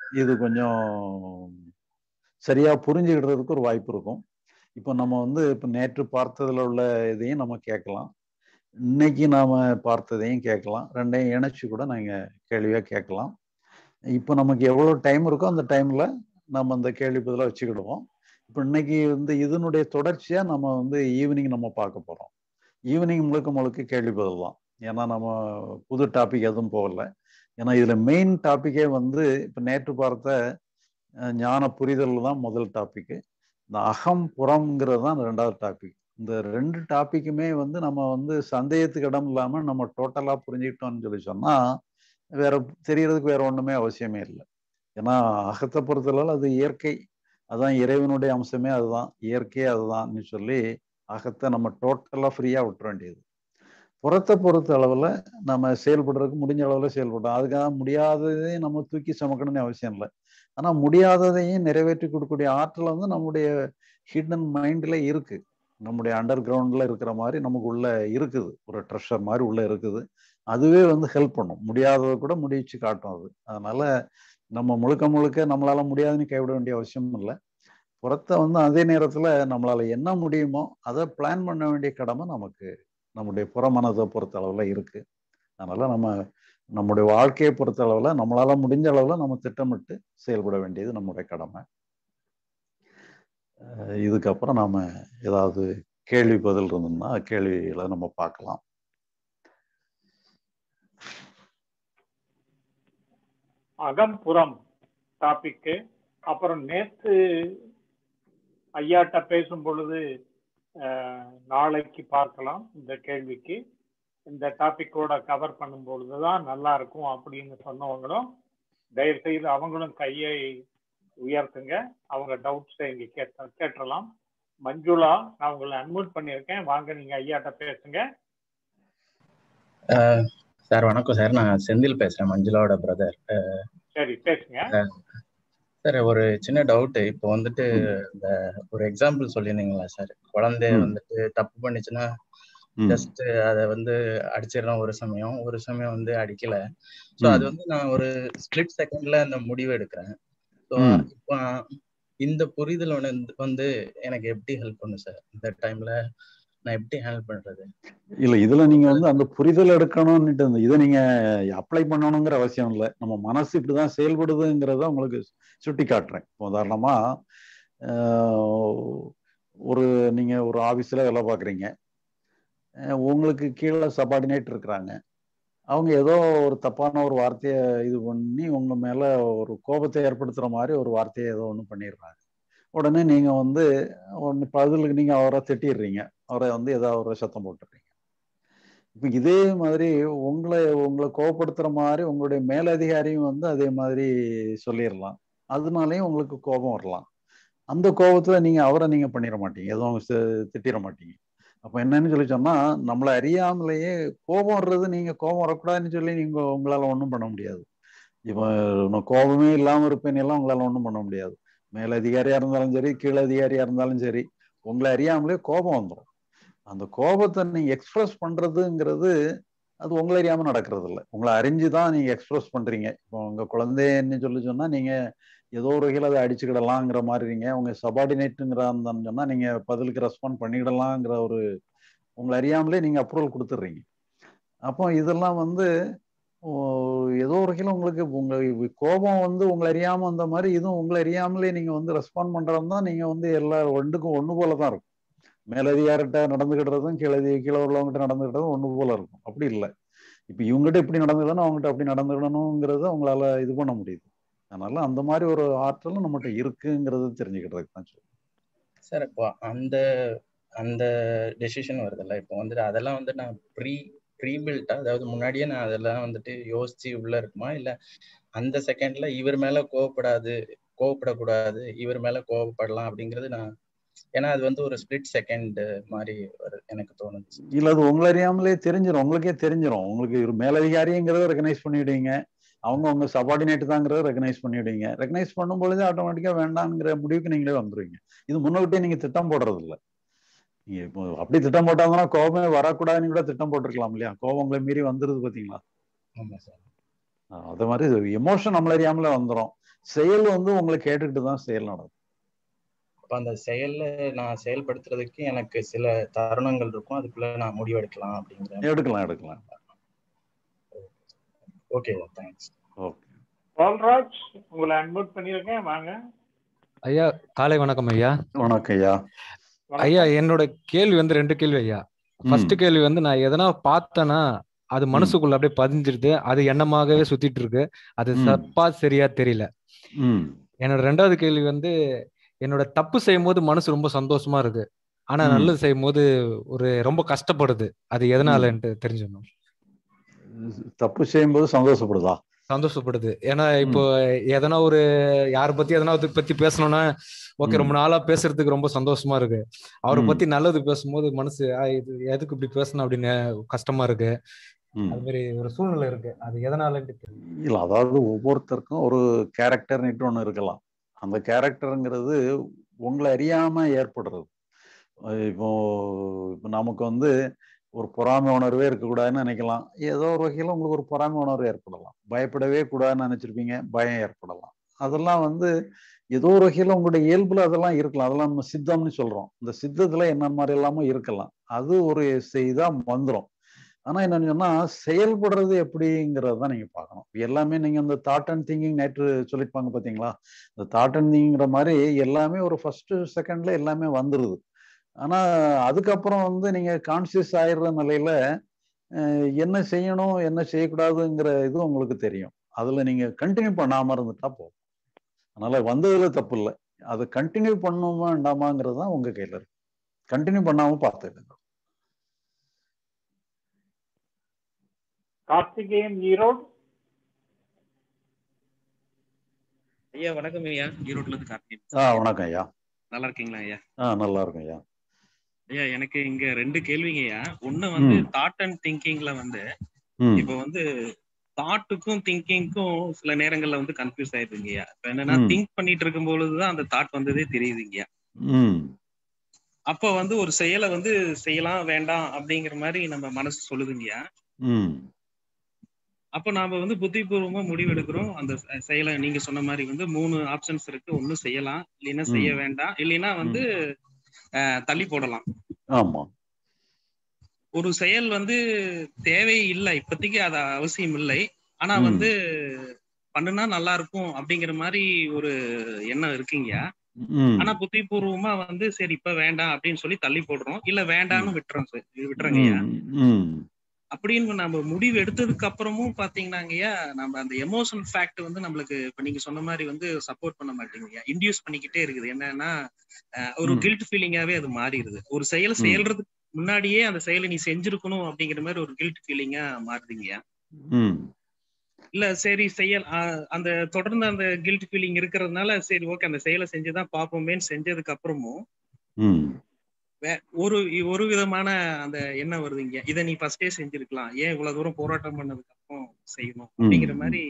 இது கொஞ்சம் சரியா புரிஞ்சுக்கிடுறதுக்கு ஒரு வாய்ப்பு இருக்கும். இப்போ நம்ம வந்து இப்போ நேற்று பார்த்ததுல உள்ள இதையும் நம்ம கேட்கலாம், இன்னைக்கு நாம பார்த்ததையும் கேட்கலாம், ரெண்டையும் இணைச்சு கூட நீங்க கேள்வியா கேட்கலாம். இப்போ நமக்கு எவ்வளோ டைம் இருக்கோ அந்த டைம்ல நம்ம அந்த கேள்வி பதிலாக வச்சுக்கிடுவோம். இப்போ இன்னைக்கு வந்து இதனுடைய தொடர்ச்சியா நம்ம வந்து ஈவினிங் நம்ம பார்க்க போறோம். ஈவினிங் முழுக்க முழுக்க கேள்வி பதில் தான். ஏன்னா நம்ம புது டாபிக் எதுவும் போகல. ஏன்னா இதுல மெயின் டாபிக்கே வந்து இப்போ நேற்று பார்த்த ஞான புரிதல் தான் முதல் டாபிக். இந்த அகம் புறம்ங்கிறது தான் ரெண்டாவது டாபிக். இந்த ரெண்டு டாபிக்குமே வந்து நம்ம வந்து சந்தேகத்துக்கு இடம் இல்லாம நம்ம டோட்டலா புரிஞ்சுக்கிட்டோம்னு சொல்லி சொன்னா வேற தெரியறதுக்கு வேற ஒண்ணுமே அவசியமே இல்லை. ஏன்னா அகத்தை பொறுத்தளவு அது இயற்கை, அதான் இறைவனுடைய அம்சமே, அதுதான் இயற்கையே, அதுதான்னு சொல்லி அகத்தை நம்ம டோட்டலா ஃப்ரீயா விட்டுற வேண்டியது. புறத்தை பொறுத்த அளவுல நம்ம செயல்படுறதுக்கு முடிஞ்ச அளவுல செயல்படுறோம். அதுக்காக முடியாததையும் நம்ம தூக்கி சுமக்கணும்னு அவசியம் இல்லை. ஆனா முடியாததையும் நிறைவேற்றி கொடுக்கக்கூடிய ஆற்றல் வந்து நம்முடைய ஹிடன் மைண்ட்ல இருக்கு. நம்முடைய அண்டர் கிரவுண்ட்ல இருக்கிற மாதிரி நமக்கு உள்ள இருக்குது, ஒரு ட்ரெஷர் மாதிரி உள்ள இருக்குது. அதுவே வந்து ஹெல்ப் பண்ணும், முடியாததை கூட முடிச்சு காட்டும் அது. அதனால நம்ம முழுக்க முழுக்க நம்மளால முடியாதுன்னு கைவிட வேண்டிய அவசியம் இல்லை. புறத்தை வந்து அதே நேரத்துல நம்மளால என்ன முடியுமோ அதை பிளான் பண்ண வேண்டிய கடமை நமக்கு நம்முடைய புறமனதை பொறுத்த அளவுல இருக்கு. அதனால நம்ம நம்முடைய வாழ்க்கையை பொறுத்த அளவுல நம்மளால முடிஞ்ச அளவுல நம்ம திட்டமிட்டு செயல்பட வேண்டியது நம்முடைய கடமை. இதுக்கப்புறம் நாம ஏதாவது கேள்வி பதில் இருந்தோம்னா கேள்விகளை நம்ம பார்க்கலாம். அகம்புறம் டாபிக்கு அப்புறம் நேற்று ஐயாட்ட பேசும் பொழுது நாளைக்கு பார்க்கலாம். இந்த கேள்விக்கு இந்த டாபிக்கோட கவர் பண்ணும் பொழுதுதான் நல்லா இருக்கும் அப்படின்னு சொன்னவங்களும் தயவு செய்து அவங்களும் கையை உயர்த்துங்க. அவங்க டவுட்ஸை இங்க கேட்டலாம். மஞ்சுளா, நான் உங்களை அன்மியூட் பண்ணியிருக்கேன், வாங்க நீங்க ஐயாட்ட பேசுங்க. சார் வணக்கம் சார், நான் செந்தில் பேசுறேன், மஞ்சுளாவோட பிரதர். சரி, பேசுங்க சார். ஒரு சின்ன டவுட். இப்போ வந்துட்டு இந்த ஒரு எக்ஸாம்பிள் சொல்லியிருந்தீங்களா சார், குழந்தைய வந்துட்டு தப்பு பண்ணிச்சுன்னா ஜஸ்ட் அதை வந்து அடிச்சிடறோம், ஒரு சமயம் வந்து அடிக்கல. ஸோ அது வந்து நான் ஒரு ஸ்பிளிட் செகண்ட்ல அந்த முடிவு எடுக்கிறேன். ஸோ இப்போ இந்த புரிதல் வந்து எனக்கு எப்படி ஹெல்ப் பண்ணும் சார்? இந்த டைம்ல நான் எப்படி ஹேண்டில் பண்றது? இல்ல, இதுல நீங்க வந்து அந்த புரிதல் எடுக்கணும்னுட்டு இதை நீங்க அப்ளை பண்ணணுங்கிற அவசியம் இல்லை. நம்ம மனசு இப்படிதான் செயல்படுதுங்கிறத உங்களுக்கு சுட்டி காட்டுறேன். உதாரணமா ஒரு நீங்க ஒரு ஆபீஸ்ல வேலை பார்க்குறீங்க, உங்களுக்கு கீழே சபார்டினேட் இருக்கிறாங்க. அவங்க ஏதோ ஒரு தப்பான ஒரு வார்த்தையை இது பண்ணி உங்க மேல ஒரு கோபத்தை ஏற்படுத்துற மாதிரி ஒரு வார்த்தையை ஏதோ ஒன்று பண்ணிடுறாங்க. உடனே நீங்க வந்து பதிலுக்கு நீங்க அவரை திட்டிடுறீங்க, அவரை வந்து ஏதாவது ஒரு சத்தம் போட்டுறீங்க. இப்ப இதே மாதிரி உங்களை கோபப்படுத்துற மாதிரி உங்களுடைய மேலதிகாரியும் வந்து அதே மாதிரி சொல்லிடலாம். அதனாலையும் உங்களுக்கு கோபம் வரலாம். அந்த கோபத்துல நீங்க அவரை நீங்க பண்ணிட மாட்டீங்க, எதுவும் திட்டிட மாட்டீங்க. அப்ப என்னன்னு சொல்லி சொன்னா, நம்மளை அறியாமலேயே கோபம் வர்றது, நீங்க கோபம் வரக்கூடாதுன்னு சொல்லி நீங்க உங்களால ஒன்றும் பண்ண முடியாது. இப்போ கோபமே இல்லாம இருப்பேன்னு எல்லாம் உங்களால ஒன்றும் பண்ண முடியாது. மேலதிகாரியா இருந்தாலும் சரி, கீழதிகாரியா இருந்தாலும் சரி, உங்களை அறியாமலே கோபம் வந்துடும். அந்த கோபத்தை நீங்க எக்ஸ்பிரஸ் பண்றதுங்கிறது அது உங்களை அறியாம நடக்கிறது இல்லை, உங்களை அறிஞ்சுதான் நீங்க எக்ஸ்பிரஸ் பண்றீங்க. இப்போ உங்க குழந்தைன்னு சொல்லி சொன்னா நீங்க ஏதோ ஒரு வகையில் அதை அடிச்சுக்கிடலாங்கிற மாதிரிங்க. உங்க சபார்டினேட்டுங்கிறான்னு சொன்னா நீங்க பதிலுக்கு ரெஸ்பாண்ட் பண்ணிக்கிடலாங்கிற ஒரு உங்களை அறியாமலே நீங்க அப்ரூவல் கொடுத்துட்றீங்க. அப்போ இதெல்லாம் வந்து ஏதோ ஒரு வகையில் உங்களுக்கு உங்க கோபம் வந்து உங்களை அறியாம வந்த மாதிரி இதுவும் உங்களை அறியாமலே நீங்க வந்து ரெஸ்பாண்ட் பண்றதுதான். நீங்க வந்து எல்லா ரெண்டுக்கும் ஒண்ணு போலதான் இருக்கும். மேலதிகாரிட்ட நடந்துகிட்டதும் கீழே உள்ளவங்ககிட்ட நடந்துகிட்டதும் ஒண்ணு போல இருக்கும். அப்படி இல்லை. இப்ப இவங்ககிட்ட இப்படி நடந்துக்கணும், அவங்ககிட்ட அப்படி நடந்துக்கணுங்கிறத உங்களால இது பண்ண முடியுது. அதனால அந்த மாதிரி ஒரு ஆற்றலும் நம்மகிட்ட இருக்குங்கிறது தெரிஞ்சுக்கிட்டதுக்கு தான் சொல்லுவேன் சார். இப்போ அந்த டெசிஷன் வருதுல்ல, இப்போ வந்துட்டு அதெல்லாம் வந்து நான் ப்ரீபில்ட்டா, அதாவது முன்னாடியே நான் அதெல்லாம் வந்துட்டு யோசிச்சு உள்ள இருக்குமா, இல்ல அந்த செகண்ட்ல இவர் மேல கோவப்படக்கூடாது, இவர் மேல கோவப்படலாம் அப்படிங்கிறது நான், ஏன்னா அது வந்து ஒரு ஸ்பிளிட் செகண்ட் மாதிரி எனக்கு தோணுது. இல்ல, அது உங்களை அறியாமலே தெரிஞ்சிடும், உங்களுக்கே தெரிஞ்சிடும். உங்களுக்கு ஒரு மேலதிகாரிங்கிறத ரெகனைஸ் பண்ணிவிடுவீங்க, அவங்க உங்க சபார்டினேட் தாங்கிறத ரெகனைஸ் பண்ணிவிடுவீங்க. ரெகனைஸ் பண்ணும் பொழுது ஆட்டோமேட்டிக்கா வேண்டாங்கிற முடிவுக்கு நீங்களே வந்துருவீங்க. இது முன்னகிட்டே நீங்க திட்டம் போடுறது இல்லை. நீங்க இப்போ அப்படி திட்டம் போட்டாங்கன்னா கோபமே வரக்கூடாதுன்னு கூட திட்டம் போட்டிருக்கலாம் இல்லையா? கோபம் உங்களை மீறி வந்துருது பாத்தீங்களா? அது மாதிரி எமோஷன் நம்மள அறியாமலே வந்துடும். செயல் வந்து உங்களை கேட்டுக்கிட்டு தான் செயல் நடக்கும். அப்ப அந்த செயல்ல நான் செயல்படுத்துறதுக்கு எனக்கு சில தருணங்கள் இருக்கும், அதுக்குள்ள நான் முடிவு எடுக்கலாம் அப்படிங்கிற. எடுக்கலாம். Okay, thanks. ஓகே, பால்ராஜ், உங்களை அன்மியூட் பண்ணியிருக்கேன், வாங்க. ஐயா காலை வணக்கம் ஐயா. வணக்கம் ஐயா. ஐயா என்னோட கேள்வி வந்து 2 கேள்வி ஐயா. ஃபர்ஸ்ட் கேள்வி வந்து, நான் எதனா பார்த்தேன்னா அது மனசுக்குள்ள அப்படியே பதிஞ்சிருது, அது எண்ணமாகவே சுத்திட்டு இருக்கு, அது தப்பா சரியா தெரியல. என்னோட 2வது கேள்வி வந்து, என்னோட தப்பு செய்யும் போது மனசு ரொம்ப சந்தோஷமா இருக்கு, ஆனா நல்லது செய்யும் போது ரொம்ப கஷ்டப்படுது, அது எதனாலன்ட்டு தெரிஞ்சுக்கணும். தப்பு செய்யும்போது சந்தோஷப்படுது. ஏன்னா இப்போ எதனா யாரை பத்தி எதனா பத்தி பேசணும்னா ஓகே, ரொம்ப நாளா பேசுறதுக்கு ரொம்ப சந்தோஷமா இருக்கு, அவரை பத்தி நல்லது பேசும்போது மனசு இது எதுக்கு இப்படி பேசணும் அப்படின்னு கஷ்டமா இருக்கு. அது மாதிரி ஒரு சூழ்நிலை இருக்கு, அது எதனாலன்னு தெரியல. இல்ல, அதாவது ஒவ்வொருத்தருக்கும் ஒரு கேரக்டர்னுட்டு ஒண்ணு இருக்கலாம். அந்த கேரக்டருங்கிறது உங்களை அறியாம ஏற்படுறது. இப்போ நமக்கு வந்து ஒரு பொறாமை உணர்வே இருக்கக்கூடாதுன்னு நினைக்கலாம், ஏதோ ஒரு வகையில உங்களுக்கு ஒரு பொறாமை உணர்வு ஏற்படலாம். பயப்படவே கூடாதுன்னு நினைச்சிருப்பீங்க, பயம் ஏற்படலாம். அதெல்லாம் வந்து ஏதோ ஒரு வகையில உங்களுடைய இயல்புல அதெல்லாம் இருக்கலாம். அதெல்லாம் நம்ம சித்தம்னு சொல்றோம். இந்த சித்தத்துல என்ன மாதிரி எல்லாமே இருக்கலாம், அது ஒரு செய்தா வந்துடும். ஆனா என்னன்னு சொன்னா, செயல்படுறது எப்படிங்கிறது தான் நீங்க பார்க்கணும். எல்லாமே நீங்க இந்த தாட் அண்ட் திங்கிங் நேற்று சொல்லிருப்பாங்க பாத்தீங்களா, இந்த தாட் அண்ட் திங்கிங்கிற மாதிரி எல்லாமே ஒரு ஃபர்ஸ்ட் செகண்ட்ல எல்லாமே வந்துருது. ஆனா அதுக்கப்புறம் வந்து நீங்க கான்சியஸ் ஆயிடுற நிலையில என்ன செய்யணும் என்ன செய்யக்கூடாதுங்கிற இது உங்களுக்கு தெரியும். அதுல நீங்க கண்டினியூ பண்ணாம இருந்துட்டா போதும். அதனால வந்ததுல தப்பு இல்லை, அதை கண்டினியூ பண்ணணுமா வேண்டாமாங்கிறது தான் உங்க கையில இருக்கு. கண்டினியூ பண்ணாம பார்த்துடுங்க. கார்த்திகேயன், ஈரோடு. ஐயா வணக்கம் ஐயா, ஈரோட்ல இருந்து கார்த்திகேயன். வணக்கம் ஐயா. நல்லா இருக்கீங்களா ஐயா? நல்லா இருக்கும் ஐயா. ஐயா எனக்கு இங்க 2 கேள்விங்க ஐயா. ஒண்ணு வந்து தாட் அண்ட் திங்கிங்ல வந்து இப்ப வந்து தாட்டுக்கும் திங்கிங்க்கும் சில நேரங்கள்ல வந்து கன்ஃபியூஸ் ஆயிடுதுங்க ஐயா. இப்ப என்னன்னா, திங்க் பண்ணிட்டு இருக்கும் பொழுதுதான் அந்த தாட் வந்ததே தெரியுதுங்க. அப்ப வந்து ஒரு செயலை வந்து செய்யலாம் வேண்டாம் அப்படிங்கிற மாதிரி நம்ம மனசு சொல்லுதுங்கய்யா. அப்ப நாம வந்து புத்திபூர்வமா முடிவு எடுக்கிறோம். அந்த செயலை நீங்க சொன்ன மாதிரி வந்து 3 ஆப்ஷன்ஸ் இருக்கு. ஒண்ணு செய்யலாம், இல்லைன்னா செய்ய வேண்டாம், இல்லைன்னா வந்து தள்ளி போடலாம். ஆமா, ஒரு செயல் வந்து தேவை இல்லை, இப்போதைக்கு அது அவசியம் இல்லை, ஆனா வந்து பண்ணுனா நல்லா இருக்கும் அப்படிங்கிற மாதிரி ஒரு எண்ணம் இருக்குங்க. ஆனா புத்திபூர்வமா வந்து சரி இப்ப வேண்டாம் அப்படின்னு சொல்லி தள்ளி போடுறோம், இல்ல வேண்டாம்னு விட்டுறோங்கய்யா. அப்படின்னு நம்ம முடிவு எடுத்ததுக்கு அப்புறமும் பாத்தீங்கன்னாங்கய்யா, நம்ம அந்த எமோஷனல் ஃபேக்ட் வந்து நம்மளுக்கு இப்ப நீங்க சொன்ன மாதிரி வந்து சப்போர்ட் பண்ண மாட்டேங்குங்கய்யா, இன்டியூஸ் பண்ணிக்கிட்டே இருக்குது. என்னன்னா ஒரு கில்ட் ஃபீலிங்காவே அது மாறிடுது. ஒரு செயல்றதுக்கு முன்னாடியே அந்த செயலை நீ செஞ்சிருக்கணும் அப்படிங்கிற மாதிரி ஒரு கில்ட் ஃபீலிங்கா மாறுதுங்கய்யா. இல்ல சரி அந்த தொடர்ந்து அந்த கில்ட் ஃபீலிங் இருக்கிறதுனால சரி ஓகே அந்த செயலை செஞ்சுதான் பார்ப்போமேன்னு செஞ்சதுக்கு அப்புறமும் ஒரு விதமான அந்த என்ன வருதுங்க, இதை நீ ஃபர்ஸ்டே செஞ்சிருக்கலாம், ஏன் இவ்வளவு தூரம் போராட்டம் பண்ணதுக்கு அப்புறம் செய்யணும் அப்படிங்கிற மாதிரி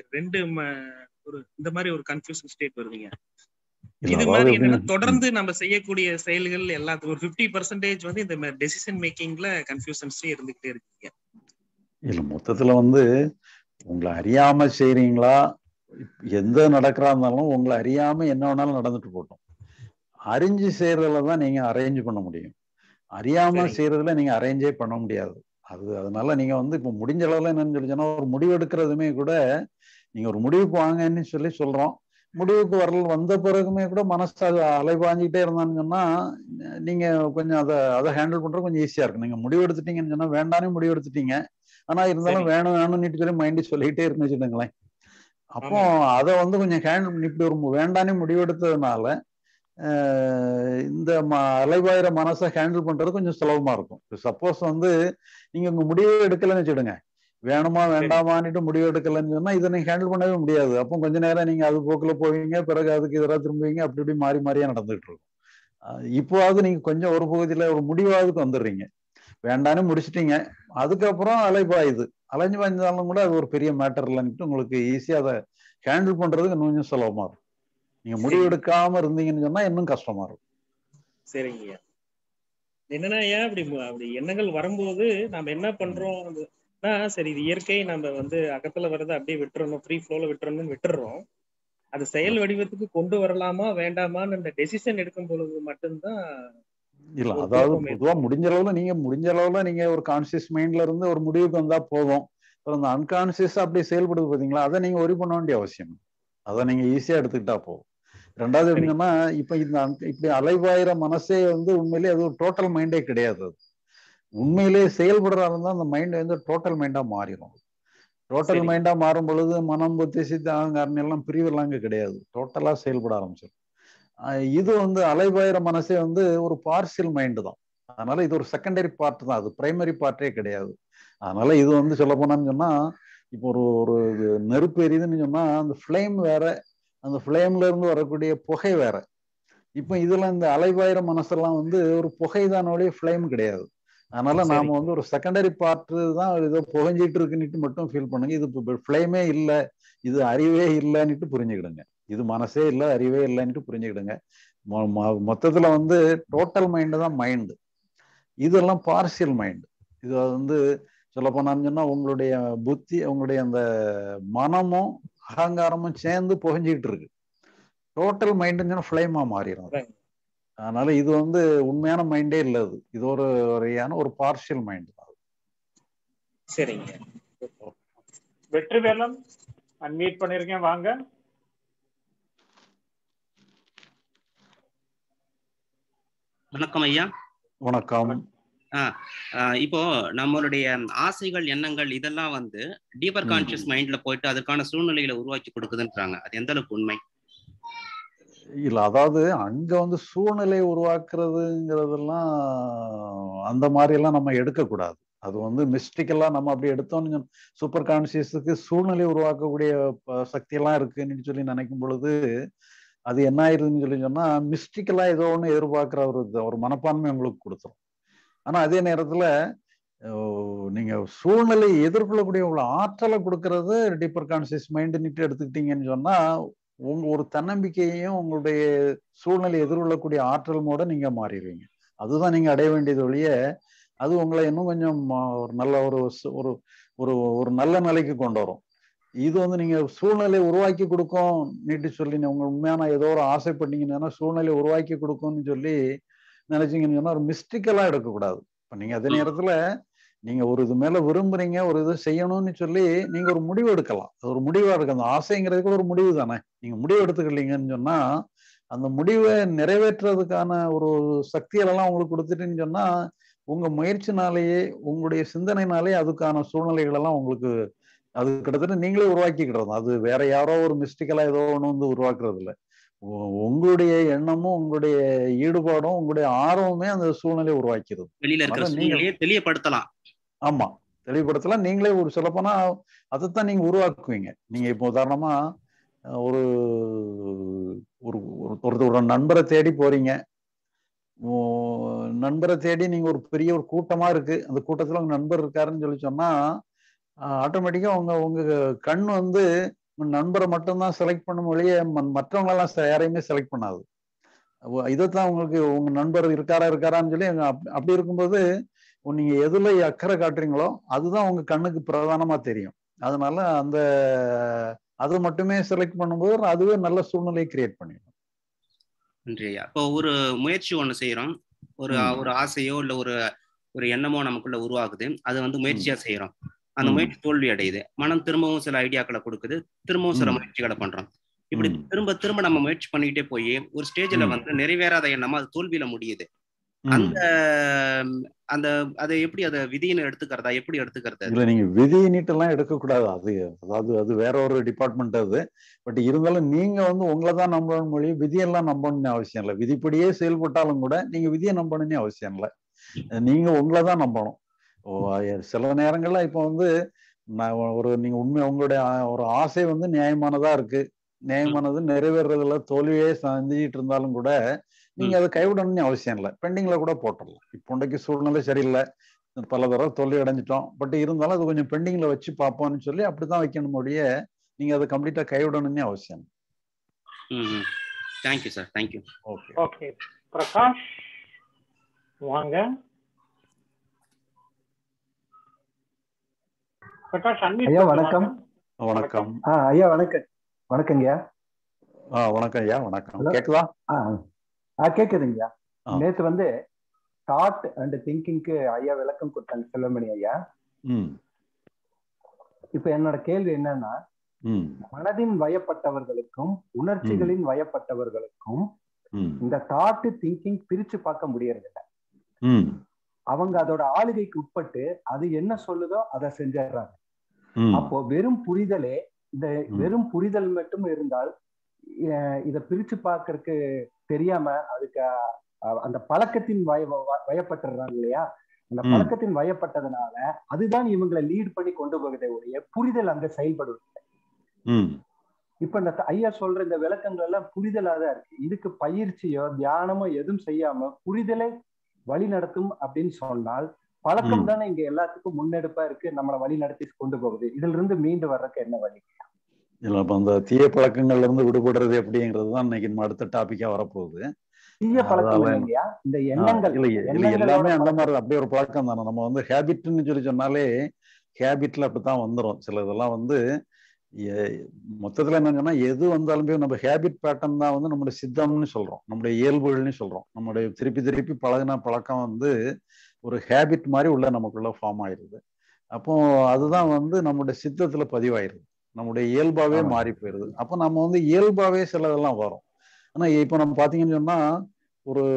இந்த மாதிரி ஒரு கன்ஃபியூஷன் ஸ்டேட் வருதுங்க. இது மாதிரி என்னன்னா தொடர்ந்து நம்ம செய்யக்கூடிய செயல்கள் எல்லாத்துக்கும் ஒரு 50% வந்து இந்த டெசிஷன் மேக்கிங்ல கன்ஃபியூஷன்ஸே இருந்துகிட்டே இருக்குங்க. இல்ல மொத்தத்துல வந்து உங்களை அறியாம செய்றீங்களா, எந்த நடக்கிறா இருந்தாலும் உங்களை அறியாம என்ன வேணாலும் நடந்துட்டு போட்டோம். அறிஞ்சு செய்யறதுலதான் நீங்க அரேஞ்ச் பண்ண முடியும், அறியாம செய்யறதுல நீங்க அரேஞ்சே பண்ண முடியாது. அதனால நீங்க வந்து இப்ப முடிஞ்ச அளவுல என்னன்னு சொல்லி சொன்னா, ஒரு முடிவு எடுக்கிறதுமே கூட நீங்க ஒரு முடிவுக்கு வாங்கன்னு சொல்லி சொல்றோம், முடிவுக்கு வந்த பிறகுமே கூட மனசு அலைபாஞ்சிக்கிட்டே இருந்தான்னு சொன்னா நீங்க கொஞ்சம் அதை ஹேண்டில் பண்றது கொஞ்சம் ஈஸியா இருக்கும். நீங்க முடிவு எடுத்துட்டீங்கன்னு சொன்னா வேண்டானே முடிவு எடுத்துட்டீங்க, ஆனா இருந்தாலும் வேணும்னு சொல்லி மைண்டு சொல்லிக்கிட்டே இருக்குன்னு வச்சுக்கோங்களேன். அப்போ அதை வந்து கொஞ்சம் ஹேண்டில் இப்படி ஒரு வேண்டானே முடிவெடுத்ததுனால இந்த அலைவாயிர மனசை ஹேண்டில் பண்றது கொஞ்சம் சுலபமா இருக்கும். சப்போஸ் வந்து நீங்க உங்க முடிவே எடுக்கலன்னு வச்சுடுங்க, வேணுமா வேண்டாமான்னுட்டு முடிவு எடுக்கலன்னு சொன்னா இதை நீங்க ஹேண்டில் பண்ணவே முடியாது. அப்போ கொஞ்ச நேரம் நீங்க அது போக்குல போவீங்க, பிறகு அதுக்கு எதிராக திரும்புவீங்க, அப்படி இப்படி மாறி மாறியா நடந்துகிட்டு இருக்கும். இப்போவாவது நீங்க கொஞ்சம் ஒரு பகுதியில ஒரு முடிவாதுக்கு வந்துடுறீங்க, வேண்டான்னு முடிச்சிட்டீங்க, அதுக்கப்புறம் அலைபாயுது, அலைஞ்சு பாய்ந்தாலும் கூட அது ஒரு பெரிய மேட்டர் இல்லைன்ட்டு உங்களுக்கு ஈஸியா அதை ஹேண்டில் பண்றதுக்கு இன்னும் கொஞ்சம் சுலபமா இருக்கும். நீங்க முடிவு எடுக்காம இருந்தீங்கன்னு சொன்னா இன்னும் கஷ்டமா இருக்கும். சரிங்க. என்னன்னா ஏன் அப்படி எண்ணங்கள் வரும்போது நம்ம என்ன பண்றோம், சரி இது இயற்கை, நம்ம வந்து அகத்துல வர்றதை அப்படியே விட்டுறணும், ஃப்ரீ ஃப்ளோல விட்டுறணும்னு விட்டுறோம். அது செயல் வடிவத்துக்கு கொண்டு வரலாமா வேண்டாமான்னு அந்த டெசிஷன் எடுக்கும் பொழுது மட்டும்தான் இல்ல ஒரு அதாவது குழப்பம் பொதுவா முடிஞ்ச அளவுல நீங்க ஒரு கான்சியஸ் மைண்ட்ல இருந்து ஒரு முடிவுக்கு வந்தா போதும். அப்புறம் அந்த அன்கான்சியஸா அப்படியே செயல்படுது பாத்தீங்களா, அதை நீங்க ஒரி பண்ண வேண்டிய அவசியம் இல்லை. அதை நீங்க ஈஸியா எடுத்துக்கிட்டா போதும். ரெண்டாவது எப்படின்னா, இப்ப இந்த இப்படி அலைவாயிர மனசே வந்து உண்மையிலேயே அது ஒரு டோட்டல் மைண்டே கிடையாது. அது உண்மையிலேயே செயல்படுறாருன்னா அந்த மைண்ட் வந்து டோட்டல் மைண்டா மாறிடும். டோட்டல் மைண்டா மாறும் பொழுது மனம், புத்தி, சித்த, அகங்காரம் எல்லாம் பிரிவெல்லாம் அங்க கிடையாது. டோட்டலா செயல்பட ஆரம்பிச்சிடும். இது வந்து அலைவாயிர மனசே வந்து ஒரு பார்சியல் மைண்டு தான். அதனால இது ஒரு செகண்டரி பார்ட் தான், அது பிரைமரி பார்ட்டே கிடையாது. அதனால இது வந்து சொல்ல போனான்னு சொன்னா, இப்போ ஒரு ஒரு நெருப்பு எரியுதுன்னு சொன்னா அந்த ஃப்ளேம் வேற, அந்த ஃப்ளேம்ல இருந்து வரக்கூடிய புகை வேற. இப்ப இதெல்லாம் இந்த அலைவாயிர மனசெல்லாம் வந்து ஒரு புகை தான் ஒழிய ஃப்ளேம் கிடையாது. அதனால நாம வந்து ஒரு செகண்டரி பார்ட் தான் ஏதோ புகைஞ்சிட்டு இருக்குன்னுட்டு மட்டும் ஃபீல் பண்ணுங்க. இது ஃப்ளேமே இல்லை, இது அறிவே இல்லைன்னுட்டு புரிஞ்சுக்கிடுங்க. இது மனசே இல்லை, அறிவே இல்லைன்னுட்டு புரிஞ்சுக்கிடுங்க. மொத்தத்துல வந்து டோட்டல் மைண்டு தான் மைண்டு. இதெல்லாம் பார்சியல் மைண்டு. இது வந்து சொல்ல போனான்னு சொன்னா உங்களுடைய புத்தி, உங்களுடைய அந்த மனமும் அகங்காரமும் சேர்ந்து புகஞ்சிக்கிட்டு இருக்கு. டோட்டல் மைண்டுன்னு சொன்னா ஃப்ளேமா மாறிடும். அதனால இது வந்து உண்மையான மைண்டே இல்லை. இது ஒரு வகையான ஒரு பார்ஷியல் மைண்ட் தான். சரிங்க. வெற்றிவேலன் அன்மியூட் பண்ணிருக்கேன், வாங்க. வணக்கம் ஐயா. வணக்கம். இப்போ நம்மளுடைய ஆசைகள், எண்ணங்கள் இதெல்லாம் வந்து டீப்பர் கான்சியஸ் மைண்ட்ல போயிட்டு அதுக்கான சூழ்நிலைகளை உருவாக்கி கொடுக்குதுன்றாங்க. அது எந்த அளவுக்கு உண்மை? இல்ல, அதாவது அங்க வந்து சூழ்நிலை உருவாக்குறதுங்கிறதெல்லாம் அந்த மாதிரி எல்லாம் நம்ம எடுக்கக்கூடாது. அது வந்து மிஸ்டிக்கலா நம்ம அப்படி எடுத்தோம்னு சூப்பர் கான்சியஸுக்கு சூழ்நிலை உருவாக்கக்கூடிய சக்தி எல்லாம் இருக்குன்னு சொல்லி நினைக்கும் பொழுது அது என்ன ஆயிருதுன்னு சொல்லி சொன்னா மிஸ்டிக்கலா ஏதோ ஒண்ணு எதிர்பார்க்கிற ஒரு மனப்பான்மை உங்களுக்கு கொடுத்துரும். ஆனா அதே நேரத்துல நீங்க சூழ்நிலை எதிர்கொள்ளக்கூடிய உங்களை ஆற்றலை கொடுக்கறது டீப்பர் கான்சியஸ் மைண்டுன்னுட்டு எடுத்துக்கிட்டீங்கன்னு சொன்னா ஒரு தன்னம்பிக்கையையும் உங்களுடைய சூழ்நிலை எதிர்கொள்ளக்கூடிய ஆற்றல் மூட நீங்க மாறிடுவீங்க. அதுதான் நீங்க அடைய வேண்டியது ஒழிய அது உங்களை இன்னும் கொஞ்சம் ஒரு நல்ல ஒரு ஒரு நல்ல நிலைக்கு கொண்டு வரும். இது வந்து நீங்க சூழ்நிலை உருவாக்கி கொடுக்கும் நீட்டு சொல்லி உங்க உண்மையான ஏதோ ஒரு ஆசைப்பட்டீங்கன்னா சூழ்நிலை உருவாக்கி கொடுக்கும்னு சொல்லி நினைச்சீங்கன்னு சொன்னா ஒரு மிஸ்டிக்கலா எடுக்கக்கூடாது. இப்ப நீங்க அதே நேரத்துல நீங்க ஒரு இது மேல விரும்புறீங்க, ஒரு இது செய்யணும்னு சொல்லி நீங்க ஒரு முடிவு எடுக்கலாம். அது ஒரு முடிவா இருக்கு. அந்த ஆசைங்கிறது கூட ஒரு முடிவு தானே. நீங்க முடிவு எடுத்துக்கலீங்கன்னு சொன்னா அந்த முடிவை நிறைவேற்றுறதுக்கான ஒரு சக்திகளெல்லாம் உங்களுக்கு கொடுத்துட்டுன்னு சொன்னா உங்க முயற்சினாலேயே உங்களுடைய சிந்தனைனாலே அதுக்கான சூழ்நிலைகள் எல்லாம் உங்களுக்கு அது கிட்டத்தட்ட நீங்களே உருவாக்கிக்கிறது. அது வேற யாரோ ஒரு மிஸ்டிக்கலா ஏதோ ஒண்ணு வந்து உருவாக்குறது இல்லை. உங்களுடைய எண்ணமும் உங்களுடைய ஈடுபாடும் உங்களுடைய ஆர்வமே அந்த சூழ்நிலையை உருவாக்கிறது. வெளியில இருக்கிற சூழ்நிலையை தெளிவுபடுத்தலாம். ஆமா, தெளிவுபடுத்தலாம். நீங்களே ஒரு சொல்லப்போனா அதைத்தான் நீங்க உருவாக்குவீங்க. நீங்க இப்போ உதாரணமா ஒரு ஒரு நண்பரை தேடி போறீங்க. நண்பரை தேடி நீங்க ஒரு பெரிய ஒரு கூட்டமா இருக்கு, அந்த கூட்டத்துல உங்க நண்பர் இருக்காருன்னு சொல்லி சொன்னா ஆட்டோமேட்டிக்கா உங்க கண் வந்து நண்பரை மட்டும்தான் செலக்ட் பண்ணும் வழியே மற்றவங்களெல்லாம் யாரையுமே செலக்ட் பண்ணாது. இதைத்தான் உங்களுக்கு உங்க நண்பர் இருக்காரான்னு சொல்லி அப்படி இருக்கும்போது நீங்க எதுல அக்கறை காட்டுறீங்களோ அதுதான் உங்க கண்ணுக்கு பிரதானமா தெரியும். அதனால அதை மட்டுமே செலக்ட் பண்ணும்போது அதுவே நல்ல சூழ்நிலையை கிரியேட் பண்ணிடும். நன்றியா. இப்போ ஒரு முயற்சி ஒண்ணு செய்யறோம், ஒரு ஆசையோ இல்ல ஒரு எண்ணமோ நமக்குள்ள உருவாகுது, அது வந்து முயற்சியா செய்யறோம். அந்த முயற்சி தோல்வி அடையுது, மனம் திரும்பவும் சில ஐடியாக்களை கொடுக்குது, திரும்பவும் சில முயற்சிகளை பண்றோம். இப்படி திரும்ப திரும்ப நம்ம முயற்சி பண்ணிக்கிட்டே போய் ஒரு ஸ்டேஜ்ல வந்து நிறைவேறாத எண்ணமா அது தோல்வியில முடியுது. அதை எப்படி அதை விதின்னு எடுத்துக்கிறதா, எப்படி எடுத்துக்கிறது? இல்ல, நீங்க விதி நீட்டெல்லாம் எடுக்கக்கூடாது. அது வேற ஒரு டிபார்ட்மெண்ட் அது. பட் இருந்தாலும் நீங்க வந்து உங்களை தான் நம்பணும் மொழி, விதியெல்லாம் நம்பணும்னு அவசியம் இல்லை. விதிப்படியே செயல்பட்டாலும் கூட நீங்க விதியை நம்பணும்னு அவசியம் இல்லை. நீங்க உங்களை தான் நம்பணும். சில நேரங்கள்ல இப்ப வந்து நீங்க உங்களுடைய ஒரு ஆசை வந்து நியாயமானதா இருக்கு, நியாயமானது நிறைவேறதுல தோல்வியே சந்திச்சிட்டு இருந்தாலும் கூட நீங்க அதை கைவிடணும்னு அவசியம் இல்லை. பெண்டிங்ல கூட போட்டுடலாம். இப்போதைக்கு சூழ்நிலை சரியில்லை, பல தடவை தோல்வி அடைஞ்சிட்டோம், பட் இருந்தாலும் அது கொஞ்சம் பெண்டிங்ல வச்சு பார்ப்போம்னு சொல்லி அப்படித்தான் வைக்கணும் முடிய நீங்க அதை கம்ப்ளீட்டா கைவிடணும்னு அவசியம். Thank you sir, thank you. Okay, Prakash வாங்க. பிரகாஷ், ஐயா வணக்கம். வணக்கம். ஐயா வணக்கம். வணக்கங்கய்யா. வணக்கம் ஐயா. வணக்கம். கேக்குதா? கேக்குதுங்கய்யா. நேத்து தாட் அண்ட் திங்கிங்க்கு ஐயா விளக்கம் கொடுத்தாங்க செல்வமணி ஐயா. இப்ப என்னோட கேள்வி என்னன்னா, மனதின் வயப்பட்டவர்களுக்கும் உணர்ச்சிகளின் வயப்பட்டவர்களுக்கும் இந்த தாட் திங்கிங் பிரிச்சு பார்க்க முடியறதில்ல. அவங்க அதோட ஆளுகைக்கு உட்பட்டு அது என்ன சொல்லுதோ அதை செஞ்சிடறாங்க. அப்போ வெறும் புரிதலே, இந்த வெறும் புரிதல் மட்டும் இருந்தால் இத பிரிச்சு பார்க்கறதுக்கு தெரியாம அதுக்கு அந்த பழக்கத்தின் வயப்பட்டுறாங்க இல்லையா? அந்த பழக்கத்தின் வயப்பட்டதுனால அதுதான் இவங்களை லீட் பண்ணி கொண்டு போகுதே ஒழிய புரிதல் அங்க செயல்படுவதில்லை. இப்ப இந்த ஐயா சொல்ற இந்த விளக்கங்கள் எல்லாம் புரிதலாதான் இருக்கு. இதுக்கு பயிற்சியோ தியானமோ எதுவும் செய்யாம புரிதலை வழி நடத்தும் அப்படின்னு சொன்னால் பழக்கம் தானே இங்க எல்லாத்துக்கும் முன்னெடுப்பா இருக்கு, நம்மளை வழி நடத்தி கொண்டு போகுது. இதுல இருந்து மீண்டு வர்றதுக்கு என்ன வழி? இல்ல, இப்ப அந்த தீய பழக்கங்கள்ல இருந்து விடுபடுறது எப்படிங்கிறது தான் இன்னைக்கு நம்ம அடுத்த டாபிக்கா வரப்போகுது. தீய பழக்கம் இந்த எண்ணங்கள் எல்லாமே அந்த மாதிரி அப்படியே ஒரு பழக்கம் தானே. நம்ம ஹேபிட்னு சொன்னாலே ஹேபிட்ல அப்படித்தான் வந்துடும். சில இதெல்லாம் மொத்தத்துல என்ன சொன்னா எது வந்தாலுமே நம்ம ஹேபிட் பேட்டர்ன் தான் நம்மளுடைய சித்தம்னு சொல்றோம், நம்முடைய இயல்புகள்னு சொல்றோம். நம்முடைய திருப்பி திருப்பி பழகின பழக்கம் ஒரு ஹேபிட் மாதிரி உள்ள நமக்குள்ள ஃபார்ம் ஆயிருது. அப்போ அதுதான் நம்முடைய சித்தத்துல பதிவாயிருது, நம்முடைய இயல்பாவே மாறி போயிருது. அப்போ நம்ம இயல்பாவே சிலதெல்லாம் வரும். ஆனா இப்ப நம்ம பாத்தீங்கன்னு சொன்னா ஒரு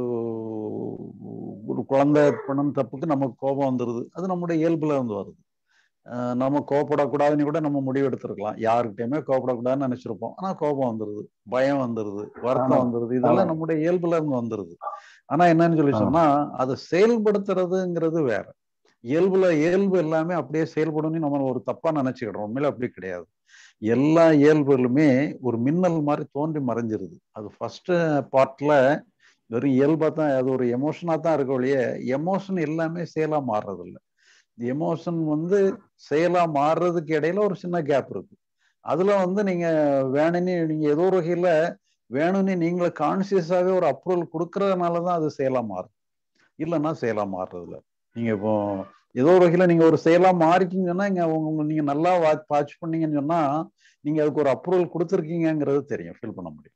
குழந்தை பண்ண தப்புக்கு நமக்கு கோபம் வந்துருது, அது நம்முடைய இயல்புல இருந்து வருது. நம்ம கோபப்படக்கூடாதுன்னு கூட நம்ம முடிவு எடுத்திருக்கலாம், யாருக்கிட்டையுமே கோபப்படக்கூடாதுன்னு நினைச்சிருப்போம். ஆனா கோபம் வந்துருது, பயம் வந்துருது, வருத்தம் வந்துருது, இதெல்லாம் நம்முடைய இயல்புல இருந்து வந்துருது. ஆனா என்னன்னு சொன்னா அதை செயல்படுத்துறதுங்கிறது வேற. இயல்பு எல்லாமே அப்படியே செயல்படணும்னு நம்ம ஒரு தப்பா நினைச்சுக்கிடுறோம். உண்மையில அப்படி கிடையாது. எல்லா இயல்புகளுமே ஒரு மின்னல் மாதிரி தோன்றி மறைஞ்சிருது. அது ஃபர்ஸ்ட் பார்ட்ல வெறும் இயல்பா தான், அது ஒரு எமோஷனா தான் இருக்க ஒழிய எமோஷன் எல்லாமே செயலா மாறுறது இல்லை. எமோஷன் செயலா மாறுறதுக்கு இடையில ஒரு சின்ன கேப் இருக்கு. அதுல நீங்க வேணும்னு நீங்க ஏதோ ஒரு வகையில வேணும்னு நீங்களே கான்சியஸாவே ஒரு அப்ரூவல் கொடுக்கறதுனாலதான் அது செயலா மாறுது, இல்லைன்னா செயலா மாறுறது இல்லை. நீங்க இப்போ ஏதோ ஒரு வகையில நீங்க ஒரு செயலா மாறிட்டீங்கன்னு சொன்னா நீங்க நல்லா வாட்ச் பண்ணீங்கன்னு சொன்னா நீங்க அதுக்கு ஒரு அப்ரூவல் கொடுத்துருக்கீங்கிறது தெரியும், ஃபீல் பண்ண முடியும்.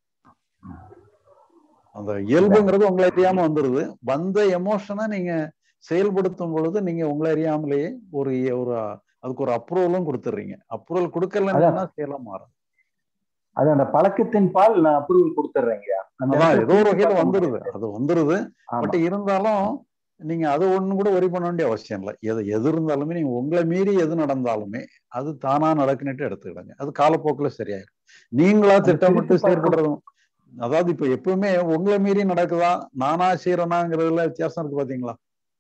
அந்த இயல்புங்கிறது உங்களை அறியாம வந்துருது. வந்த எமோஷனை நீங்க செயல்படுத்தும் பொழுது நீங்க உங்களை அறியாமலேயே ஒரு அதுக்கு ஒரு அப்ரூவலும் கொடுத்துடுறீங்க. அப்ரூவல் கொடுக்கலன்னா செயலா மாறும். அது அந்த பழக்கத்தின் பால் நான் அப்ரூவல் கொடுத்துடுறேங்க. அதான் ஏதோ ஒரு வகையில வந்துருது, அது வந்துருது. பட் இருந்தாலும் நீங்க அது ஒண்ணு கூட ஒரி பண்ண வேண்டிய அவசியம் இல்லை. எது இருந்தாலுமே நீங்க உங்களை மீறி எது நடந்தாலுமே அது தானா நடக்குன்னுட்டு எடுத்துக்கிடுங்க. அது காலப்போக்குல சரியாயிடும். நீங்களா திட்டமிட்டு செயல்படுறதும், அதாவது இப்ப எப்பவுமே உங்களை மீறி நடக்குதா நானா செய்யறேனாங்கிறதுல வித்தியாசம் இருக்கு பாத்தீங்களா?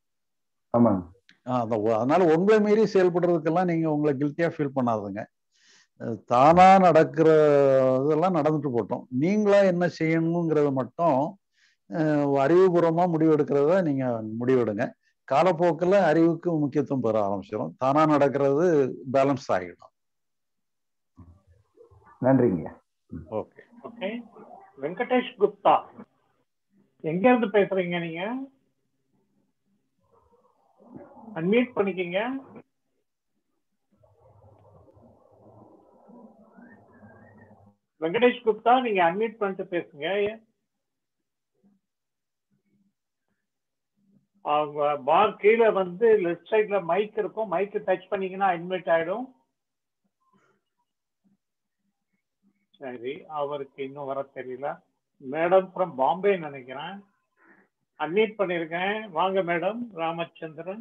அதனால உங்களை மீறி செயல்படுறதுக்கெல்லாம் நீங்க உங்களை கில்ட்டியா ஃபீல் பண்ணாதுங்க. தானா நடக்கிற இதெல்லாம் நடந்துட்டு போட்டோம். நீங்களா என்ன செய்யணுங்கிறத மட்டும் அறிவுபூர்வமா முடிவெடுக்கிறத நீங்க முடிவெடுங்க. காலப்போக்கில் அறிவுக்கு முக்கியத்துவம் பெற ஆரம்பிச்சிடும். தானா நடக்கிறது பேலன்ஸ் ஆகிடும். நன்றிங்க. Okay okay. வெங்கடேஷ் குப்தா, எங்க இருந்து பேசுறீங்க? நீங்க அன்மியூட் பண்ணிக்கீங்க. வெங்கடேஷ் குப்தா, நீங்க அன்மியூட் பண்ணிட்டு பேசுங்க. அவங்க பார் கீழே லெஃப்ட் சைட்ல மைக் இருக்கும், மைக் டச் பண்ணீங்கன்னா அன்மியூட் ஆயிடும். சரி, அவருக்கு இன்னும் வர தெரியல. மேடம் ஃப்ரம் பாம்பே நினைக்கிறேன். அன்மியூட் பண்ணிருக்கேன், வாங்க மேடம். ராமச்சந்திரன்,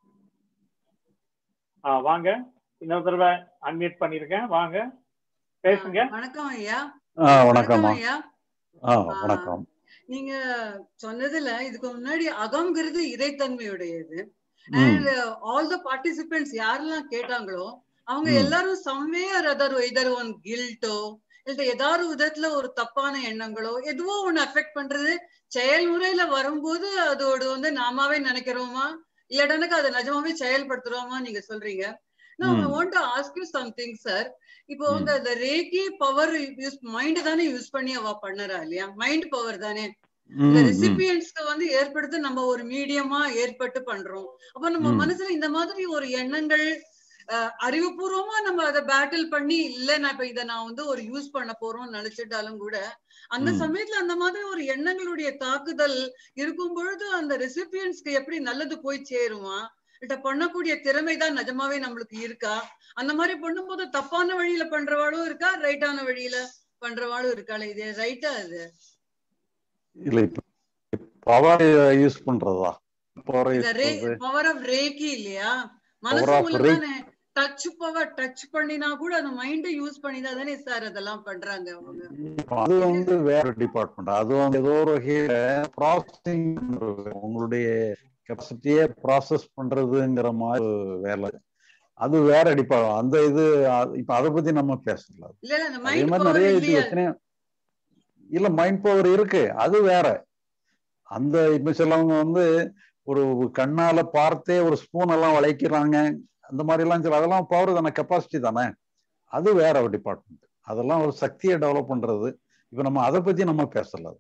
வாங்க. இன்னொரு தடவை அன்மியூட் பண்ணிருக்கேன், வாங்க பேசுங்க. வணக்கம் ஐயா. வணக்கம் ஐயா. வணக்கம். நீங்க சொன்னதுல இதுக்கு முன்னாடி அகம்ங்கிறது இறைத்தன்மையுடையது. அண்ட் ஆல் த பார்ட்டிசிபென்ட்ஸ் யாரெல்லாம் கேட்டாங்களோ அவங்க எல்லாரும் சம்வேர் அதர் எதர் ஒன் கில்ட்டோ இல்ல ஏதாவது விதத்துல ஒரு தப்பான எண்ணங்களோ எதுவோ ஒண்ணு அஃபெக்ட் பண்றது செயல்முறையில வரும்போது அதோடு நாமாவே நினைக்கிறோமா இல்லடனுக்கு அதை நிஜமாவே செயல்படுத்துறோமா நீங்க சொல்றீங்க. நான் want to ask you something sir. இப்போ அந்த ரேக்கி பவர் யூஸ் மைண்ட் தானே யூஸ் பண்ணி அவ பண்ணறா இல்லையா? மைண்ட் பவர் தானே இந்த ரெசிபியன்ட்ஸ்க்கு ஏற்படுத்த நம்ம ஒரு மீடியமா ஏற்பட்டு பண்றோம். அப்ப நம்ம மனசுல இந்த மாதிரி ஒரு எண்ணங்கள் அறிவுபூர்வமா நம்ம அதை பேட்டில் பண்ணி இல்ல நான் இப்ப இதை நான் வந்து ஒரு யூஸ் பண்ண போறோம்னு நினைச்சிட்டாலும் கூட அந்த சமயத்துல அந்த மாதிரி ஒரு எண்ணங்களுடைய தாக்குதல் இருக்கும் பொழுது அந்த ரெசிபியன்ஸ்க்கு எப்படி நல்லது போய் சேருமா, இத பண்ணக்கூடிய திறமைதான் நிஜமாவே நம்மளுக்கு இருக்கா, அந்த மாதிரி பண்ணும்போது தப்பான வழியில பண்றவாளும் இருக்கா, ரைட்டான வழியில பண்றவாளும் இருக்காளே, இது ரைட்டா? அது இல்ல இப்ப பவர் யூஸ் பண்றதா, பவர் ஆஃப் ரேக்கி இல்லையா, மனசு மூலமா டச் பவர் டச் பண்ணினா கூட அந்த மைண்டை யூஸ் பண்ணினா தானே சார் அதெல்லாம் பண்றாங்க அவங்க. அது வந்து வேற டிபார்ட்மெண்ட், அது வந்து ஏதோ ஒரு வகையில ப்ராசஸிங், உங்களுடைய கெப்பாசிட்டியே ப்ராசஸ் பண்றதுங்கிற மாதிரி வேலை, அது வேற டிபார்ட்மெண்ட். அந்த இது இப்ப அதை பத்தி நம்ம பேசலாம். அதே மாதிரி நிறைய இது எத்தனையோ இல்ல மைண்ட் பவர் இருக்கு, அது வேற. அந்த இப்ப சிலவங்க வந்து ஒரு கண்ணால பார்த்தே ஒரு ஸ்பூன் எல்லாம் வளைக்கிறாங்க, அந்த மாதிரி எல்லாம் சொல்ல, அதெல்லாம் பவர் தானே, கெப்பாசிட்டி தானே, அது வேற ஒரு டிபார்ட்மெண்ட். அதெல்லாம் ஒரு சக்தியை டெவலப் பண்றது. இப்ப நம்ம அதை பத்தி நம்ம பேசல.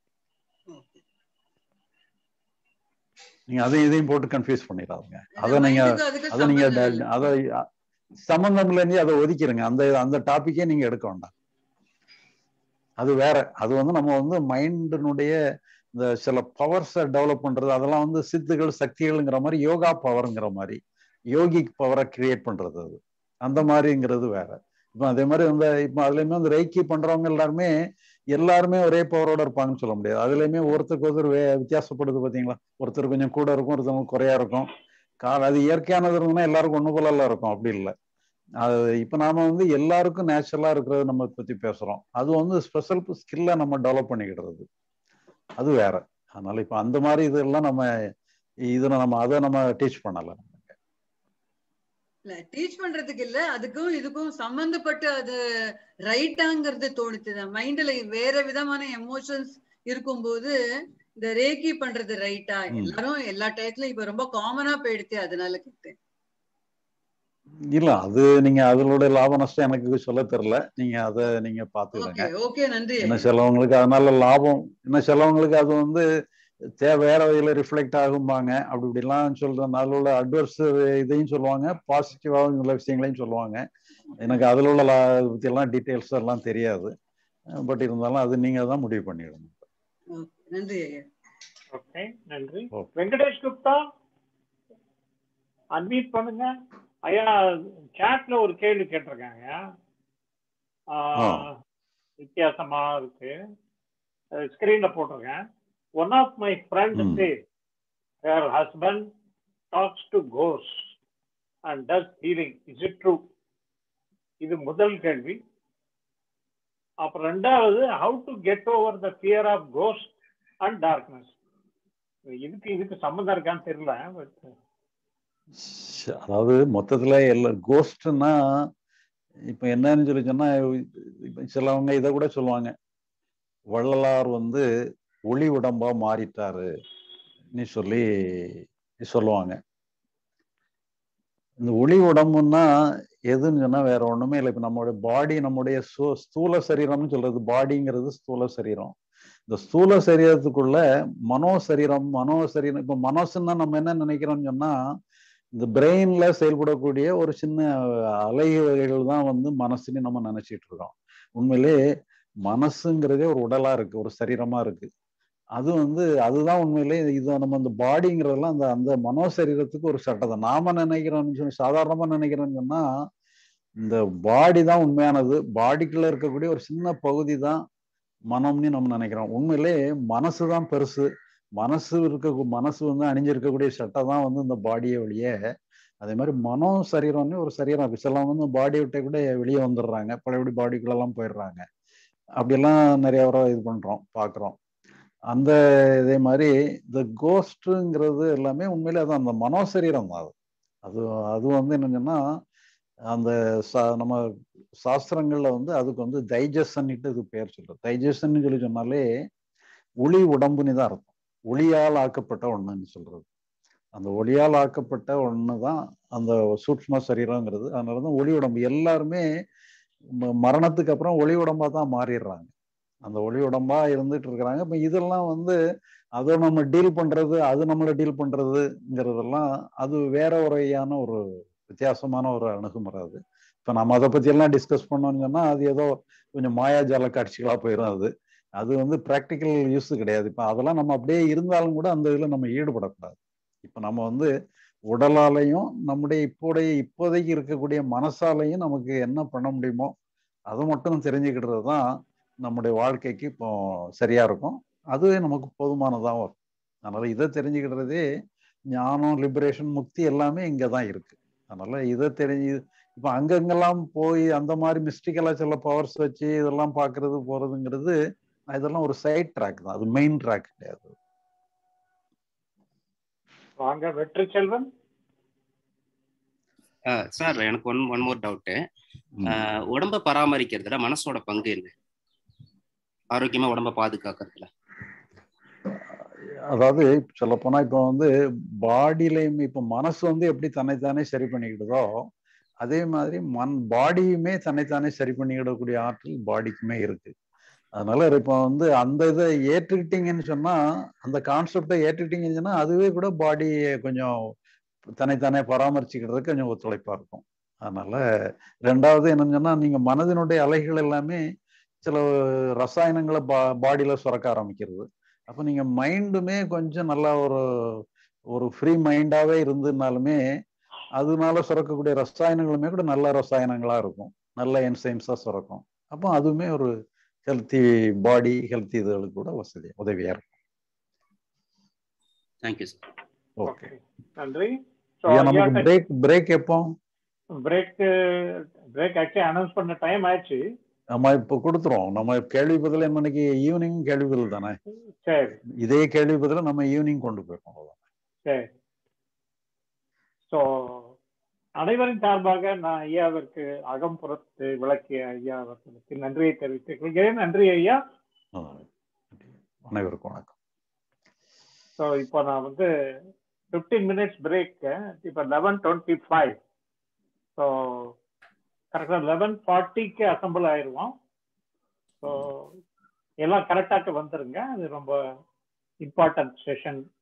நீங்க அதையும் இதையும் போட்டு கன்ஃபியூஸ் பண்ணிடாதீங்க. அதை நீங்க அதை சம்பந்தம் இல்லைன்னு அதை ஒதுக்கிடுங்க. அந்த டாபிக்கே நீங்க எடுக்க வேண்டாம், அது வேற. அது வந்து நம்ம வந்து மைண்டினுடைய இந்த சில பவர்ஸை டெவலப் பண்றது, அதெல்லாம் வந்து சித்துகள் சக்திகள்ங்கிற மாதிரி, யோகா பவர்ங்கிற மாதிரி, யோகிக் பவரை கிரியேட் பண்றது, அது அந்த மாதிரிங்கிறது வேற. இப்போ அதே மாதிரி இந்த இப்போ அதுலயுமே வந்து ரெய்கி பண்றவங்க எல்லாருமே ஒரே பவரோட இருப்பாங்கன்னு சொல்ல முடியாது. அதுலயுமே ஒருத்தருக்கு ஒருத்தர் வித்தியாசப்படுது பாத்தீங்களா, ஒருத்தர் கொஞ்சம் கூட இருக்கும், ஒருத்தவங்க குறையா இருக்கும். அது இயற்கையானது இருந்ததுன்னா எல்லாருக்கும் ஒண்ணு போல எல்லாம் இருக்கும், அப்படி இல்லை. அது இப்ப நாம வந்து எல்லாருக்கும் நேச்சுரலா இருக்கிறத நம்ம பத்தி பேசுறோம், அது வந்து ஸ்பெஷல் ஸ்கில்ல நம்ம டெவலப் பண்ணிக்கிடுறது, அது வேற. அதனால இப்ப அந்த மாதிரி இதெல்லாம் நம்ம அதை நம்ம டீச் பண்ணல. இல்ல டீச் பண்றதுக்கு இல்ல, அதுக்கும் இதுக்கும் சம்பந்தப்பட்டு அது ரைட்டாங்கிறது தோணுச்சு. மைண்ட்ல வேற விதமான எமோஷன்ஸ் இருக்கும்போது இந்த ரேக்கி பண்றது ரைட்டா, எல்லாரும் எல்லா டயத்துலயும் இப்ப ரொம்ப காமனா போயிடுச்சு, அதனால கேட்டேன். இல்ல அது நீங்க அதோட லாப நஷ்டம் எனக்கு சொல்ல தெரியல, நீங்க அதை நீங்க பாத்துக்கிடுங்க. என்ன சிலவங்களுக்கு அதனால லாபம், என்ன சிலவங்களுக்கு அது வந்து வேற வகையில ரிஃப்ளெக்ட் ஆகும்பாங்க, அப்படி இப்படிலாம் சொல்றேன். அதில் உள்ள அட்வர்ஸ் இதையும் சொல்லுவாங்க, பாசிட்டிவாக உள்ள விஷயங்களையும் சொல்லுவாங்க. எனக்கு அதில் உள்ள பத்தி எல்லாம் டீட்டெயில்ஸ் எல்லாம் தெரியாது. பட் இருந்தாலும் அது நீங்க தான் முடிவு பண்ணிடணும். நன்றி. ஓகே, நன்றி. வெங்கடேஷ் குப்தா அன்மியூட் பண்ணுங்க. ஐயா சாட்ல ஒரு கேள்வி கேட்டிருக்காங்க, வித்தியாசமா இருக்கு, ஸ்கிரீன்ல போட்டிருக்கேன். One of my friends says her husband talks to ghosts and does healing. Is it true? இது முதல் கேள்வி. அப்புறம் ரெண்டாவது, how to get over the fear of ghost and darkness. இதுக்கு சம்பந்தம் இருக்கான்னு தெரியல. அதாவது மொத்தத்துல கோஸ்ட்னா இப்ப என்னன்னு சொல்லி சொன்னா, சிலவங்க இதை கூட சொல்லுவாங்க, வள்ளலார் வந்து ஒளி உடம்பா மாறிட்டாரு நீ சொல்லி சொல்லுவாங்க. இந்த ஒளி உடம்புன்னா எதுன்னு சொன்னா வேற ஒண்ணுமே இல்லை. இப்ப நம்மளுடைய பாடி, நம்முடைய ஸ்தூல சரீரம்னு சொல்றது, பாடிங்கிறது ஸ்தூல சரீரம். இந்த ஸ்தூல சரீரத்துக்குள்ள மனோசரீரம். இப்ப மனசுன்னா நம்ம என்ன நினைக்கிறோம்னு சொன்னா, இந்த பிரெயின்ல செயல்படக்கூடிய ஒரு சின்ன அலைவகைகள் தான் வந்து மனசுன்னு நம்ம நினைச்சிட்டு இருக்கோம். உண்மையிலே மனசுங்கிறதே ஒரு உடலா இருக்கு, ஒரு சரீரமா இருக்கு. அது வந்து அதுதான் உண்மையிலே இது. நம்ம இந்த பாடிங்கிறதெல்லாம் அந்த மனோசரீரத்துக்கு ஒரு சட்டை தான். நாம நினைக்கிறோம்னு சொல்லி சாதாரணமா நினைக்கிறோம்னு சொன்னா, இந்த பாடி தான் உண்மையானது, பாடிக்குள்ள இருக்கக்கூடிய ஒரு சின்ன பகுதி தான் மனம்னு நம்ம நினைக்கிறோம். உண்மையிலே மனசு தான் பெருசு. மனசு வந்து அணிஞ்சிருக்கக்கூடிய சட்டை தான் வந்து இந்த பாடியை வெளியே. அதே மாதிரி மனோ சரீரம்னு ஒரு சரீரம் இருக்கு. சிலவங்க வந்து பாடி விட்டே கூட வெளியே வந்துடுறாங்க, பழையபடி பாடிக்குள்ள எல்லாம் போயிடுறாங்க. அப்படியெல்லாம் நிறைய இது பண்றோம், பாக்குறோம். அந்த இதே மாதிரி இந்த கோஸ்ட்ங்கிறது எல்லாமே உண்மையிலே அதான் அந்த மனோசரீரம் தான். அது வந்து என்னன்னா, அந்த நம்ம சாஸ்திரங்கள்ல வந்து அதுக்கு வந்து தைஜசன்னிட்டு இது பேர் சொல்றது. தைஜசன்னு சொல்லி சொன்னாலே ஒளி உடம்புன்னு தான் அர்த்தம். ஒளியால் ஆக்கப்பட்ட ஒண்ணுன்னு சொல்றது. அந்த ஒளியால் ஆக்கப்பட்ட ஒண்ணுதான் அந்த சூட்சும சரீரங்கிறது. அதனாலதான் ஒளி உடம்பு. எல்லாருமே மரணத்துக்கு அப்புறம் ஒளி உடம்பா தான் மாறிடுறாங்க, அந்த ஒளி உடம்பா இருந்துட்டு இருக்கிறாங்க. இப்ப இதெல்லாம் வந்து அதை நம்ம டீல் பண்றது, அது நம்மளை டீல் பண்றதுங்கிறதெல்லாம் அது வேற வகையான ஒரு வித்தியாசமான ஒரு அணுகுமுறை அது. இப்போ நம்ம அதை பத்தி எல்லாம் டிஸ்கஸ் பண்ணோம்னு சொன்னா அது ஏதோ கொஞ்சம் மாயாஜால காட்சிகளா போயிடும். அது வந்து ப்ராக்டிக்கல் யூஸ் கிடையாது. இப்போ அதெல்லாம் நம்ம அப்படியே இருந்தாலும் கூட அந்த இதில் நம்ம ஈடுபடக்கூடாது. இப்போ நம்ம வந்து உடலாலையும் நம்முடைய இப்போதைக்கு இருக்கக்கூடிய மனசாலையும் நமக்கு என்ன பண்ண முடியுமோ அதை மட்டும் தெரிஞ்சுக்கிட்டது தான் நம்முடைய வாழ்க்கைக்கு இப்போ சரியா இருக்கும். அதுவே நமக்கு போதுமானதாகவும் இருக்கும். அதனால இதை தெரிஞ்சுக்கிட்டதே ஞானம், லிபரேஷன், முக்தி எல்லாமே இங்கே தான் இருக்கு. அதனால இதை தெரிஞ்சு இப்போ அங்கங்கெல்லாம் போய் அந்த மாதிரி மிஸ்டிக்கலா சில பவர்ஸ் வச்சு இதெல்லாம் பார்க்கறது போறதுங்கிறது இதெல்லாம் ஒரு சைட் ட்ராக் தான். அது மெயின் ட்ராக் கிடையாது. வாங்க வெற்றி செல்வன். சார், எனக்கு ஒன் மோர் டவுட்டு. உடம்ப பராமரிக்கிறதுல மனசோட பங்கு என்ன? ஆரோக்கியமா உடம்ப பாதுகாக்கிறதுல. அதாவது சொல்ல போனா இப்போ வந்து பாடியிலையும் இப்போ மனசு வந்து எப்படி தன்னைத்தானே சரி பண்ணிக்கிட்டதோ அதே மாதிரி பாடியுமே தன்னைத்தானே சரி பண்ணிக்கிடக்கூடிய ஆற்றல் பாடிக்குமே இருக்கு. அதனால இப்போ வந்து அந்த இதை ஏற்றுக்கிட்டீங்கன்னு சொன்னா, அந்த கான்செப்டை ஏற்றுக்கிட்டீங்கன்னு சொன்னா அதுவே கூட பாடியை கொஞ்சம் தன்னைத்தானே பராமரிச்சுக்கிறதுக்கு கொஞ்சம் ஒத்துழைப்பா இருக்கும். அதனால ரெண்டாவது என்னன்னு சொன்னா, நீங்க மனதினுடைய அலைகள் எல்லாமே சில ரசாயனங்களை பாடியில சுரக்க ஆரம்பிக்கிறது. அப்போ நீங்க மைண்டுமே கொஞ்சம் நல்லா ஒரு ஃப்ரீ மைண்டாவே இருந்ததுனாலுமே அதனால சுரக்கக்கூடிய ரசாயனங்களுமே கூட நல்ல ரசாயனங்களா இருக்கும், நல்ல என்சைம்ஸா சுரக்கும். அப்போ அதுவுமே ஒரு ஹெல்த்தி பாடி, ஹெல்த்தி இதுகளுக்கு கூட உதவியா இருக்கும். Thank you sir. ஓகே, நன்றி. நமக்கு பிரேக் எப்போ? பிரேக் ஆக்சுவலி அனௌன்ஸ் பண்ண டைம் ஆயிடுச்சு. நம்ம இப்போ கொடுத்துருவோம். நம்ம கேள்வி பதில் இன்னைக்கு ஈவினிங் கேள்வி பதில் தானே? சரி, இதே கேள்வி பதில நம்ம ஈவினிங் கொண்டு போயிருக்கோம். சரி. ஸோ அனைவரின் சார்பாக நான் ஐயாவிற்கு அகம்புறத்து விளக்கிய ஐயா அவர்களுக்கு நன்றியை தெரிவித்துக் கொள்கிறேன். நன்றி ஐயா. அனைவருக்கும் வணக்கம். ஸோ இப்போ நான் வந்து 15 minutes பிரேக். இப்போ 11:25. ஸோ கரெக்டாக 11:40க்கு அசம்பிள் ஆயிடுவோம். ஸோ எல்லாம் கரெக்டாக வந்துருங்க. அது ரொம்ப இம்பார்ட்டன்ட் செஷன்.